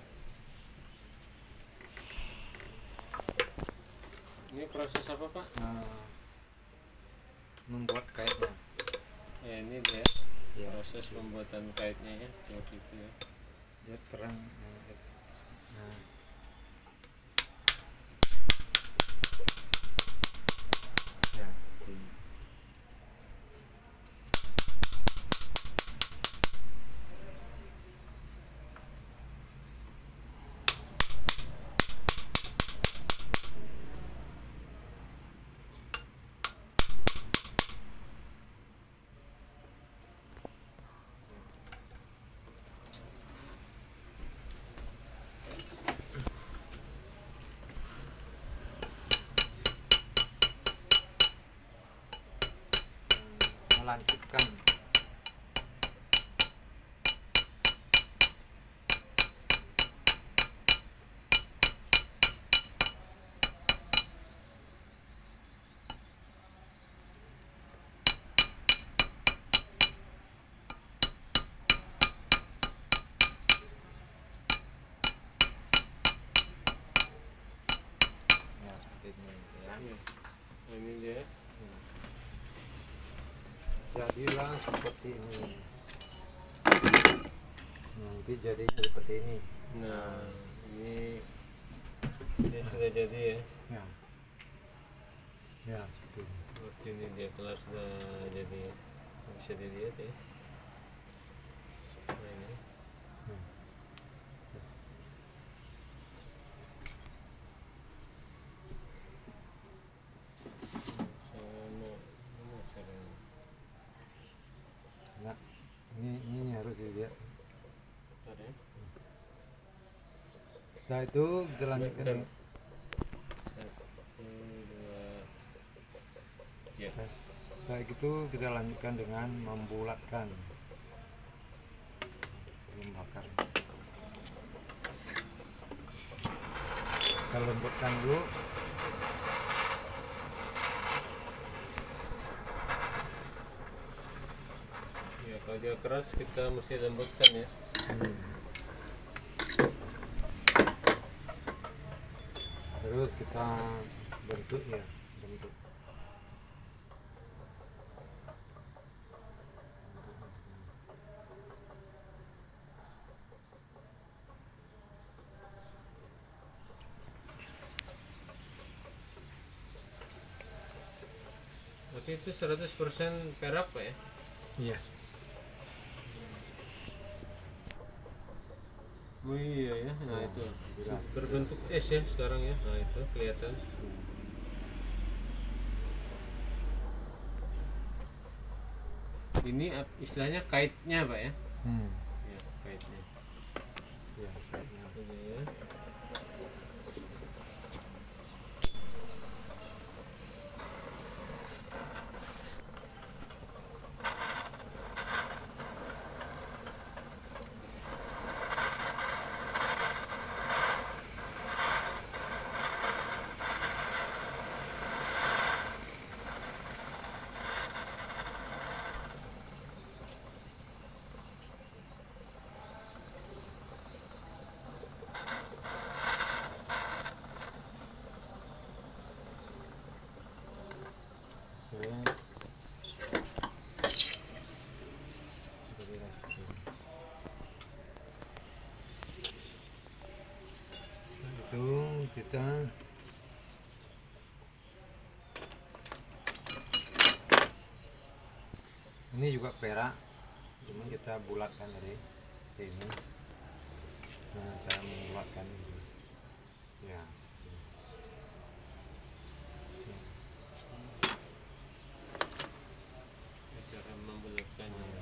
Ini proses apa Pak? Nah, membuat kaitnya. Ya ini dia Ya. proses pembuatan kaitnya ya seperti itu ya. Dia terang. Nah, ya. Ini. Melanjutkan. Ya, seperti ini ya. Iya. Nah, ini dia. Jadilah seperti ini. Nanti jadinya seperti ini. Nah ini dia sudah jadi ya. Ya. Ya, seperti ini. Seperti ini dia kalau sudah jadi ya. Bisa dilihat ya. Nah, ini. Hmm. Sama ini caranya. Nah, ini ini harus dilihat. Bentar ya. Setelah itu kita lanjutkan. Bentar. Satu, dua, ya. Setelah itu kita lanjutkan dengan membulatkan. Membakar. Kita lembutkan dulu. Ya kalau dia keras kita mesti lembutkan ya. Hmm. Terus kita bentuk ya, bentuk. Berarti itu seratus persen perak Pak ya? Iya. Oh iya ya, nah Ya, itu jelas. berbentuk es ya sekarang ya, nah itu kelihatan. Ini ap- istilahnya kaitnya pak ya? Hmm. Ya kaitnya. Ya, kayaknya. Ini ya. Oke. Jadilah seperti ini. Nah, itu kita ini juga perak, cuman kita bulatkan tadi seperti ini. Nah, cara membulatkan ini. Ya. Cara membulatkannya.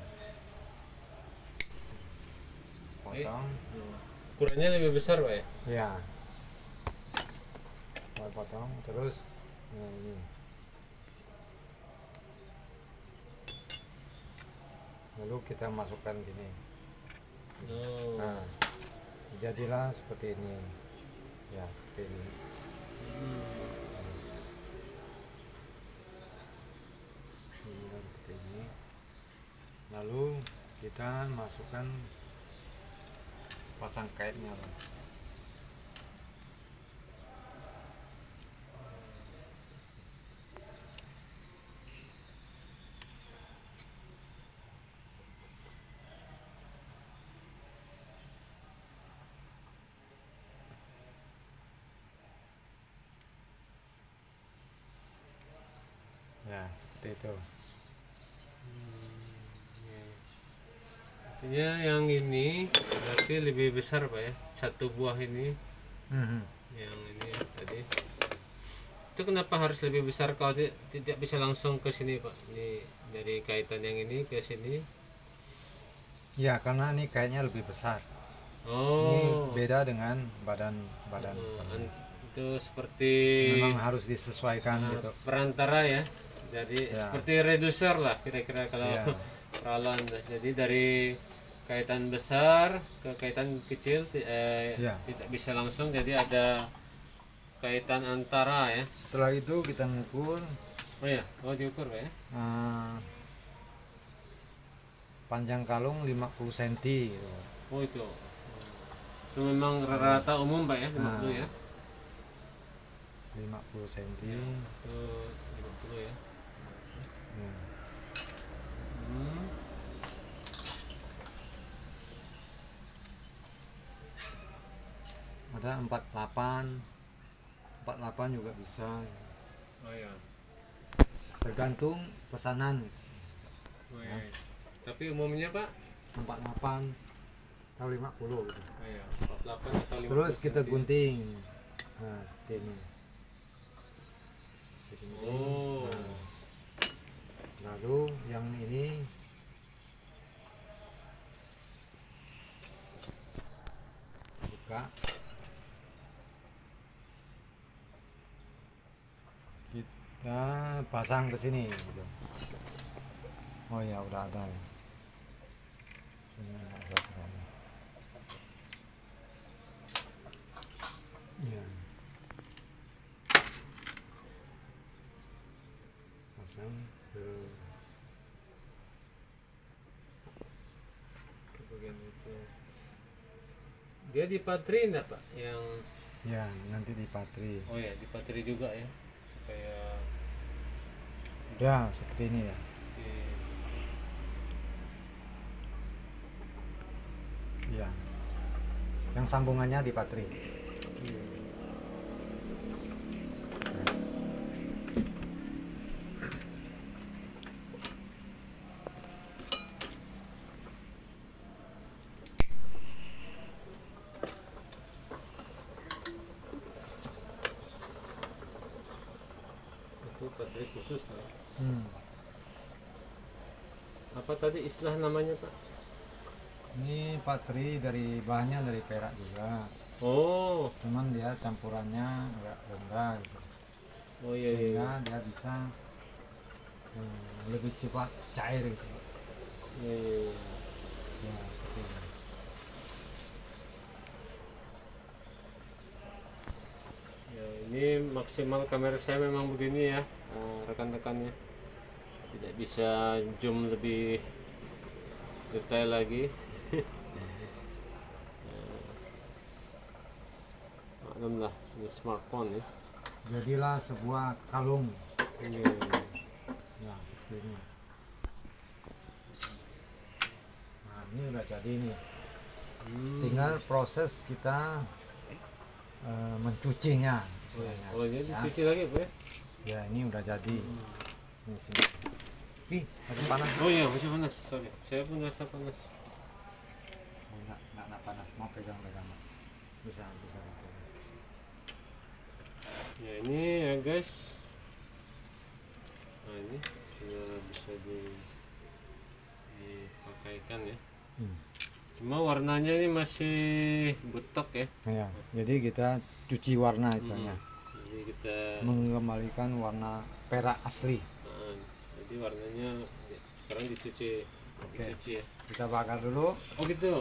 Potong. Ukurannya lebih besar pak ya? Ya. Kita potong terus. Nah, ini. Lalu kita masukkan gini. Oh. Nah, jadilah seperti ini. Ya, seperti ini. Jadilah seperti ini. Lalu kita masukkan pasang kaitnya, Bang. Ya, seperti itu. Artinya yang ini berarti lebih besar pak ya, satu buah ini Mhm. yang ini tadi. Itu kenapa harus lebih besar kalau ti- tidak bisa langsung ke sini pak? Ini dari kaitan yang ini ke sini. Ya, karena ini kaitnya lebih besar. Oh. Ini beda dengan badan badan. Oh, an- itu seperti Memang harus disesuaikan uh, gitu. perantara ya. Jadi Ya. seperti reducer lah kira-kira kalau Ya. peralaan. Jadi dari kaitan besar ke kaitan kecil ti- eh, Ya. tidak bisa langsung, jadi ada kaitan antara ya. Setelah itu kita ngukur Oh ya, oh diukur pak ya. eh, panjang kalung lima puluh sentimeter gitu. Oh itu. Itu memang rata-rata umum pak ya, lima puluh Nah. ya. lima puluh sentimeter. Itu lima puluh ya. Ya. Hmm. Ada empat puluh delapan. empat puluh delapan juga bisa. Oh ya. Tergantung pesanan. Oh, ya. Tapi umumnya pak, empat puluh delapan atau lima puluh gitu. oh, ya. empat puluh delapan atau lima puluh Terus kita senti. gunting. Nah, seperti ini. Kita gunting. Oh. Nah. Lalu yang ini buka. Kita pasang ke sini gitu. Oh ya, udah ada. Ini ada ada. Ya. Pasang ke Ke bagian itu. Dia dipatri enggak pak? Yang ya nanti dipatri. oh ya dipatri juga ya, supaya Ya, seperti ini ya. di- Ya. Yang sambungannya dipatri. baterai khusus. Hmm. Apa tadi istilah namanya Pak? Ini baterai dari bahannya dari perak juga, Oh, cuman dia campurannya agak rendah gitu. oh iya iya. Sehingga dia bisa hmm, lebih cepat cair gitu. Iya, iya, iya. Ya, seperti ini. Ya, ini maksimal kamera saya memang begini ya, eh, rekan-rekannya. Tidak bisa zoom lebih detail lagi. Eh, Maklum lah, ini smartphone ya. Jadilah sebuah kalung. Ini Ya, seperti ini. Nah, ini udah jadi nih. hmm. Tinggal proses kita eh, mencucinya istilahnya. Oh, ini Ya. dicuci lagi Pak ya? Ya, ini udah jadi. Sini sini. Ih, masih panas. Oh iya, masih panas. Sorry, saya pun rasa panas. Oh, enggak, enggak, enggak panas. Mau pegang-pegang. Bisa, bisa. bisa. Ya ini ya guys. Nah ini sudah bisa di dipakaikan ya. Hmm. Cuma warnanya ini masih butek ya. Ya, jadi kita cuci warna istilahnya. Jadi kita Mengembalikan warna perak asli. nah, jadi warnanya ya, sekarang dicuci. Oke. Dicuci ya. Kita bakar dulu. Oh gitu.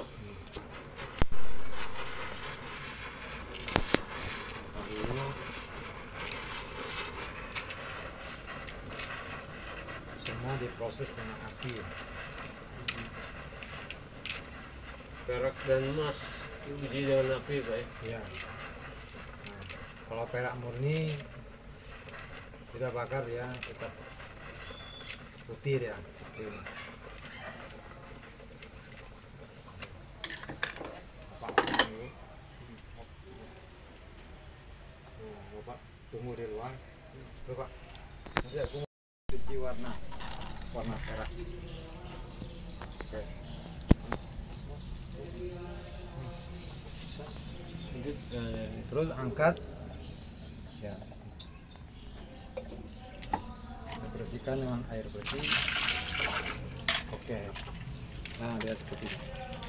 Bakar dulu. Semua diproses dengan api. Perak dan emas diuji dengan api Pak ya. Ya. Nah, kalau perak murni kita bakar ya tetap putih ya seperti ini. Bapak tunggu. Nah, Bapak tunggu di luar. Bapak. Nanti aku mau cuci warna warna perak. Oke. Lanjut, eh, Terus angkat ya, kita bersihkan dengan air bersih. Oke, nah dia seperti ini.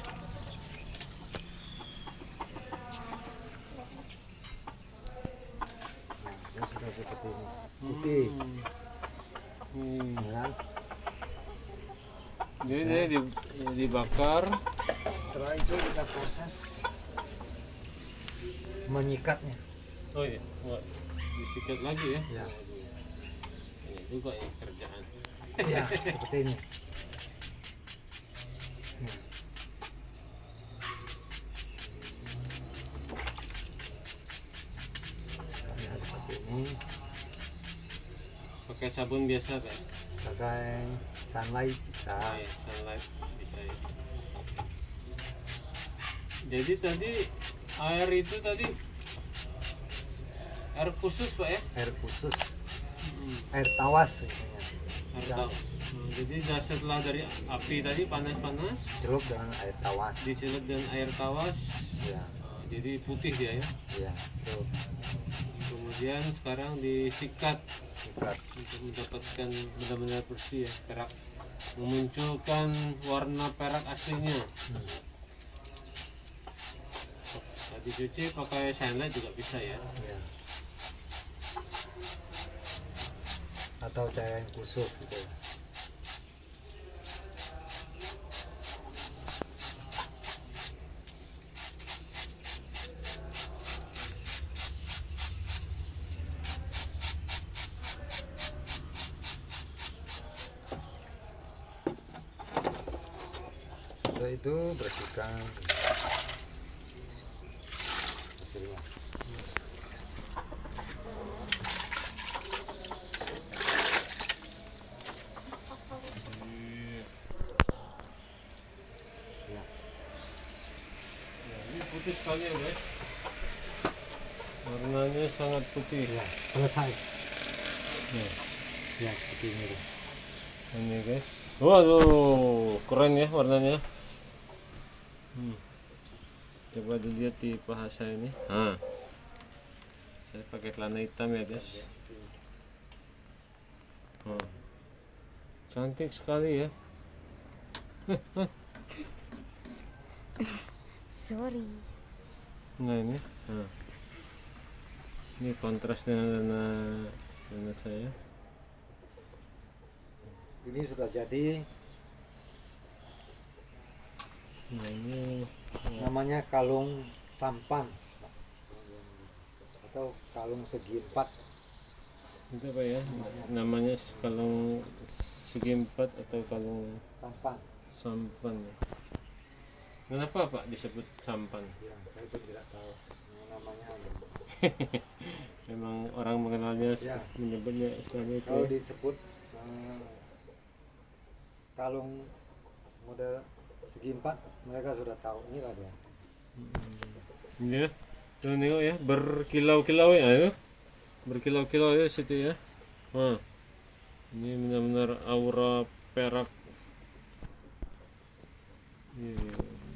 Nah, dia sudah seperti ini putih hmm. ya kan? Jadi dia di- dibakar. Setelah itu kita proses menyikatnya. Oh iya, wah, disikat lagi ya. Ya. Ini juga ya kerjaan. Ya, seperti ini. Ya. Ya, seperti ini. Pakai sabun biasa Pak. Pakai sunlight bisa. Ah, ya, sunlight bisa ya. Jadi tadi air itu tadi air khusus Pak ya? Air khusus, Hmm, air tawas misalnya. air tahu. Hmm, jadi dah setelah dari api tadi panas-panas Celup dengan air tawas. dicelup dengan air tawas. Ya, Ah, jadi putih dia ya. ya. Tuh, Kemudian sekarang disikat sikat. untuk mendapatkan benar-benar bersih ya, perak, memunculkan warna perak aslinya. Hmm. Nah, dicuci pakai sunlight juga bisa ya. Ya. Atau cahaya yang khusus gitu. Setelah itu bersihkan hasilnya. Ya. Ya, ini putih sekali ya guys, warnanya sangat putih. Ya, selesai. Ya, Ya, seperti ini. Tuh. ini guys, waduh keren ya warnanya. Hmm. Coba dilihat di paha saya ini. Nah, saya pakai celana hitam ya guys. Oh. Cantik sekali ya. Sorry. Nah ini, nah. Ini kontras dengan dana dana saya. Ini sudah jadi, Nah ini namanya kalung sampan atau kalung segi empat. itu apa ya? Namanya kalung segi empat atau kalung Sampan. sampan. Ya. Kenapa Pak disebut sampan? Ya, saya pun tidak tahu namanya apa. Memang orang mengenalnya Ya. menyebutnya istilahnya itu. Kalau Ya. disebut eh, kalung model segi empat, mereka sudah tahu inilah dia. Ini ya, tuh tengok ya, berkilau-kilau ya, ya. Berkilau-kilau ya situ ya. Wah, ini benar-benar aura perak. Iya.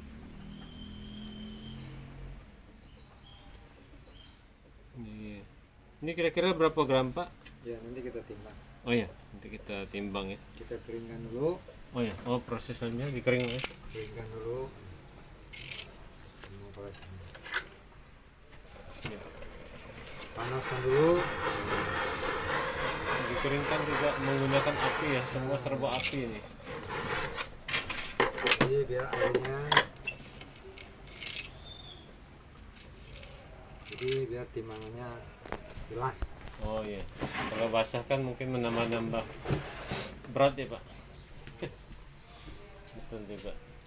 Iya. Ini kira-kira berapa gram Pak? Ya, nanti kita timbang. Oh ya, nanti kita timbang ya. Kita keringkan dulu, Oh ya, oh prosesnya dikering ya. keringkan dulu. Ini prosesnya. Ya. Panaskan dulu. Dikeringkan juga menggunakan api ya, semua serba api ini. Jadi biar airnya, jadi biar timbangannya jelas. Oh iya, kalau basah kan mungkin menambah-nambah berat ya Pak. Betul juga.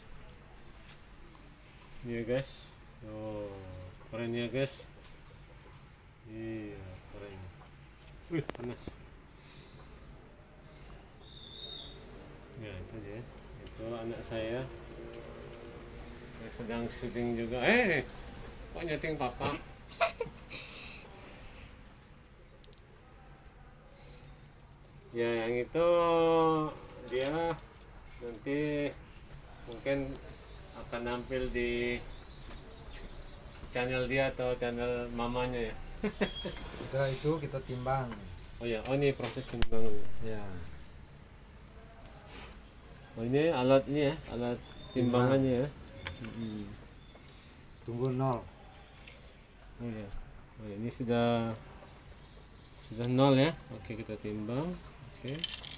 Iya guys, oh keren ya guys. Iya keren. Wih panas. Ya itu dia, itu anak saya yang sedang syuting juga. Eh, kok nyeting papa? Ya yang itu dia nanti mungkin akan nampil di channel dia atau channel mamanya ya. Setelah itu kita timbang. Oh ya, oh ini proses timbangan. Ya. Oh ini alat ini ya, alat timbangannya ya. Mm-mm. Tunggu nol. Oh ya, oh ya, ini sudah sudah nol ya. Oke kita timbang. Oke.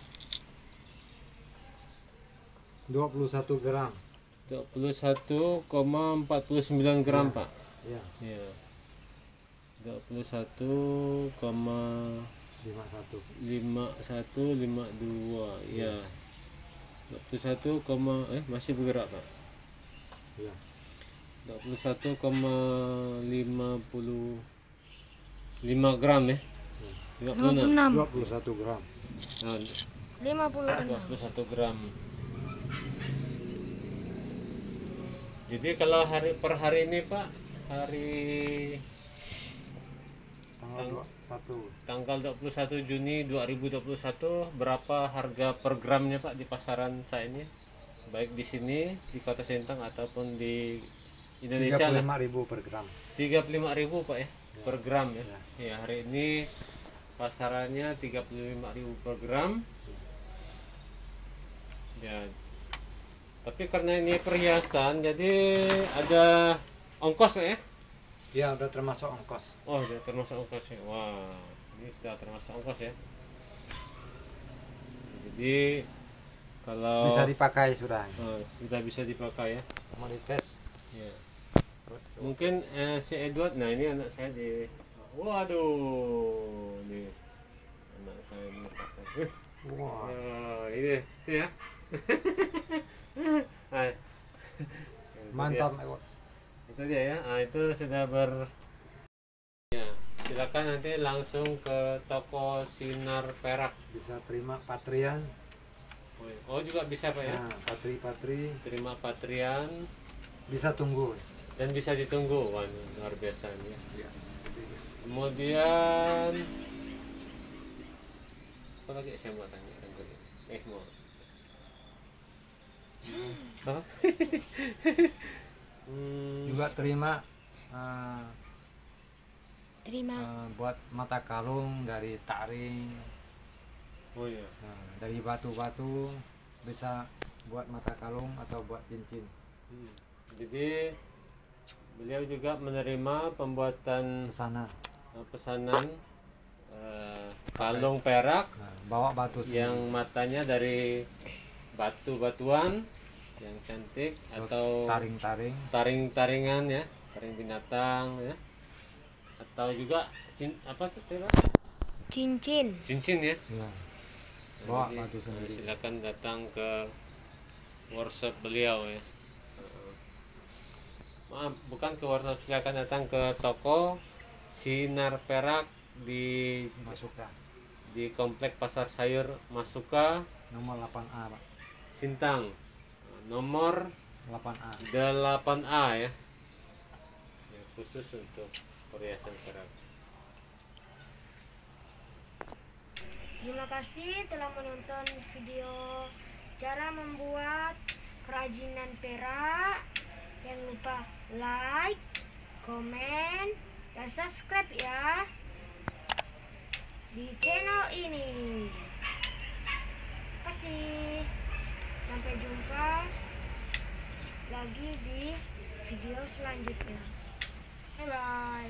dua puluh satu gram. dua puluh satu koma empat puluh sembilan gram Pak. Ya, Ya. dua puluh satu koma lima puluh satu. lima satu lima dua ya. dua puluh satu, eh masih bergerak Pak. Ya. dua puluh satu koma lima lima gram ya. lima puluh enam. enam. dua puluh satu gram. Nah, lima puluh enam. dua puluh satu gram. Jadi kalau hari per hari ini Pak, hari Tanggal dua puluh satu. tanggal dua puluh satu Juni dua ribu dua puluh satu, berapa harga per gramnya Pak di pasaran saya ini? Baik di sini di Kota Sintang ataupun di Indonesia tiga puluh lah. lima ribu per gram. tiga puluh lima ribu Pak ya, per gram ya. Ya. Ya, hari ini pasarannya tiga puluh lima ribu per gram. Ya. Tapi karena ini perhiasan jadi ada ongkos Pak ya. Ya, udah termasuk ongkos. Oh, sudah termasuk ongkos ya. Wah, ini sudah termasuk ongkos ya. Jadi kalau Bisa dipakai sudah. oh, sudah bisa dipakai ya. Mau dites. Ya. Mungkin eh, si Edward, nah ini anak saya di, waduh, ini anak saya melepaskan. Eh, Wah. oh, ini itu ya. Ah, itu Mantap, dia. Ewok. Itu dia ya. Ah, itu sudah ber. Ya, silakan nanti langsung ke toko Sinar Perak. Bisa terima patrian. Oh juga bisa Pak ya. Nah, patri-patri Terima patrian bisa tunggu. dan bisa ditunggu. Wah, ini luar biasa ini ya. Ya, seperti itu. Kemudian apa lagi saya mau tanya tadi? Eh mau. Apa? hmm, Juga terima eh, Terima. eh, buat mata kalung dari taring. Oh iya. Nah, dari batu-batu bisa buat mata kalung atau buat cincin. Hmm. Jadi beliau juga menerima pembuatan Pesanan. eh, pesanan eh, kalung perak Nah, bawa batu yang sendiri. matanya dari batu-batuan yang cantik atau taring-taring. taring-taringan ya, taring binatang ya, atau juga cin apa tuh Tera? Cincin. Cincin ya. Ya. Bawa Jadi, batu sendiri. silakan datang ke workshop beliau ya. Heeh. Maaf, bukan ke workshop, silakan datang ke toko Sinar Perak di Masuka di Komplek Pasar Sayur Masuka nomor delapan A, Pak. Sintang nomor delapan A. delapan A ya. Ya, khusus untuk perhiasan perak. Terima kasih telah menonton video cara membuat kerajinan perak. Jangan lupa like, komen, dan subscribe ya di channel ini. Terima kasih. Sampai jumpa lagi di video selanjutnya. Bye bye.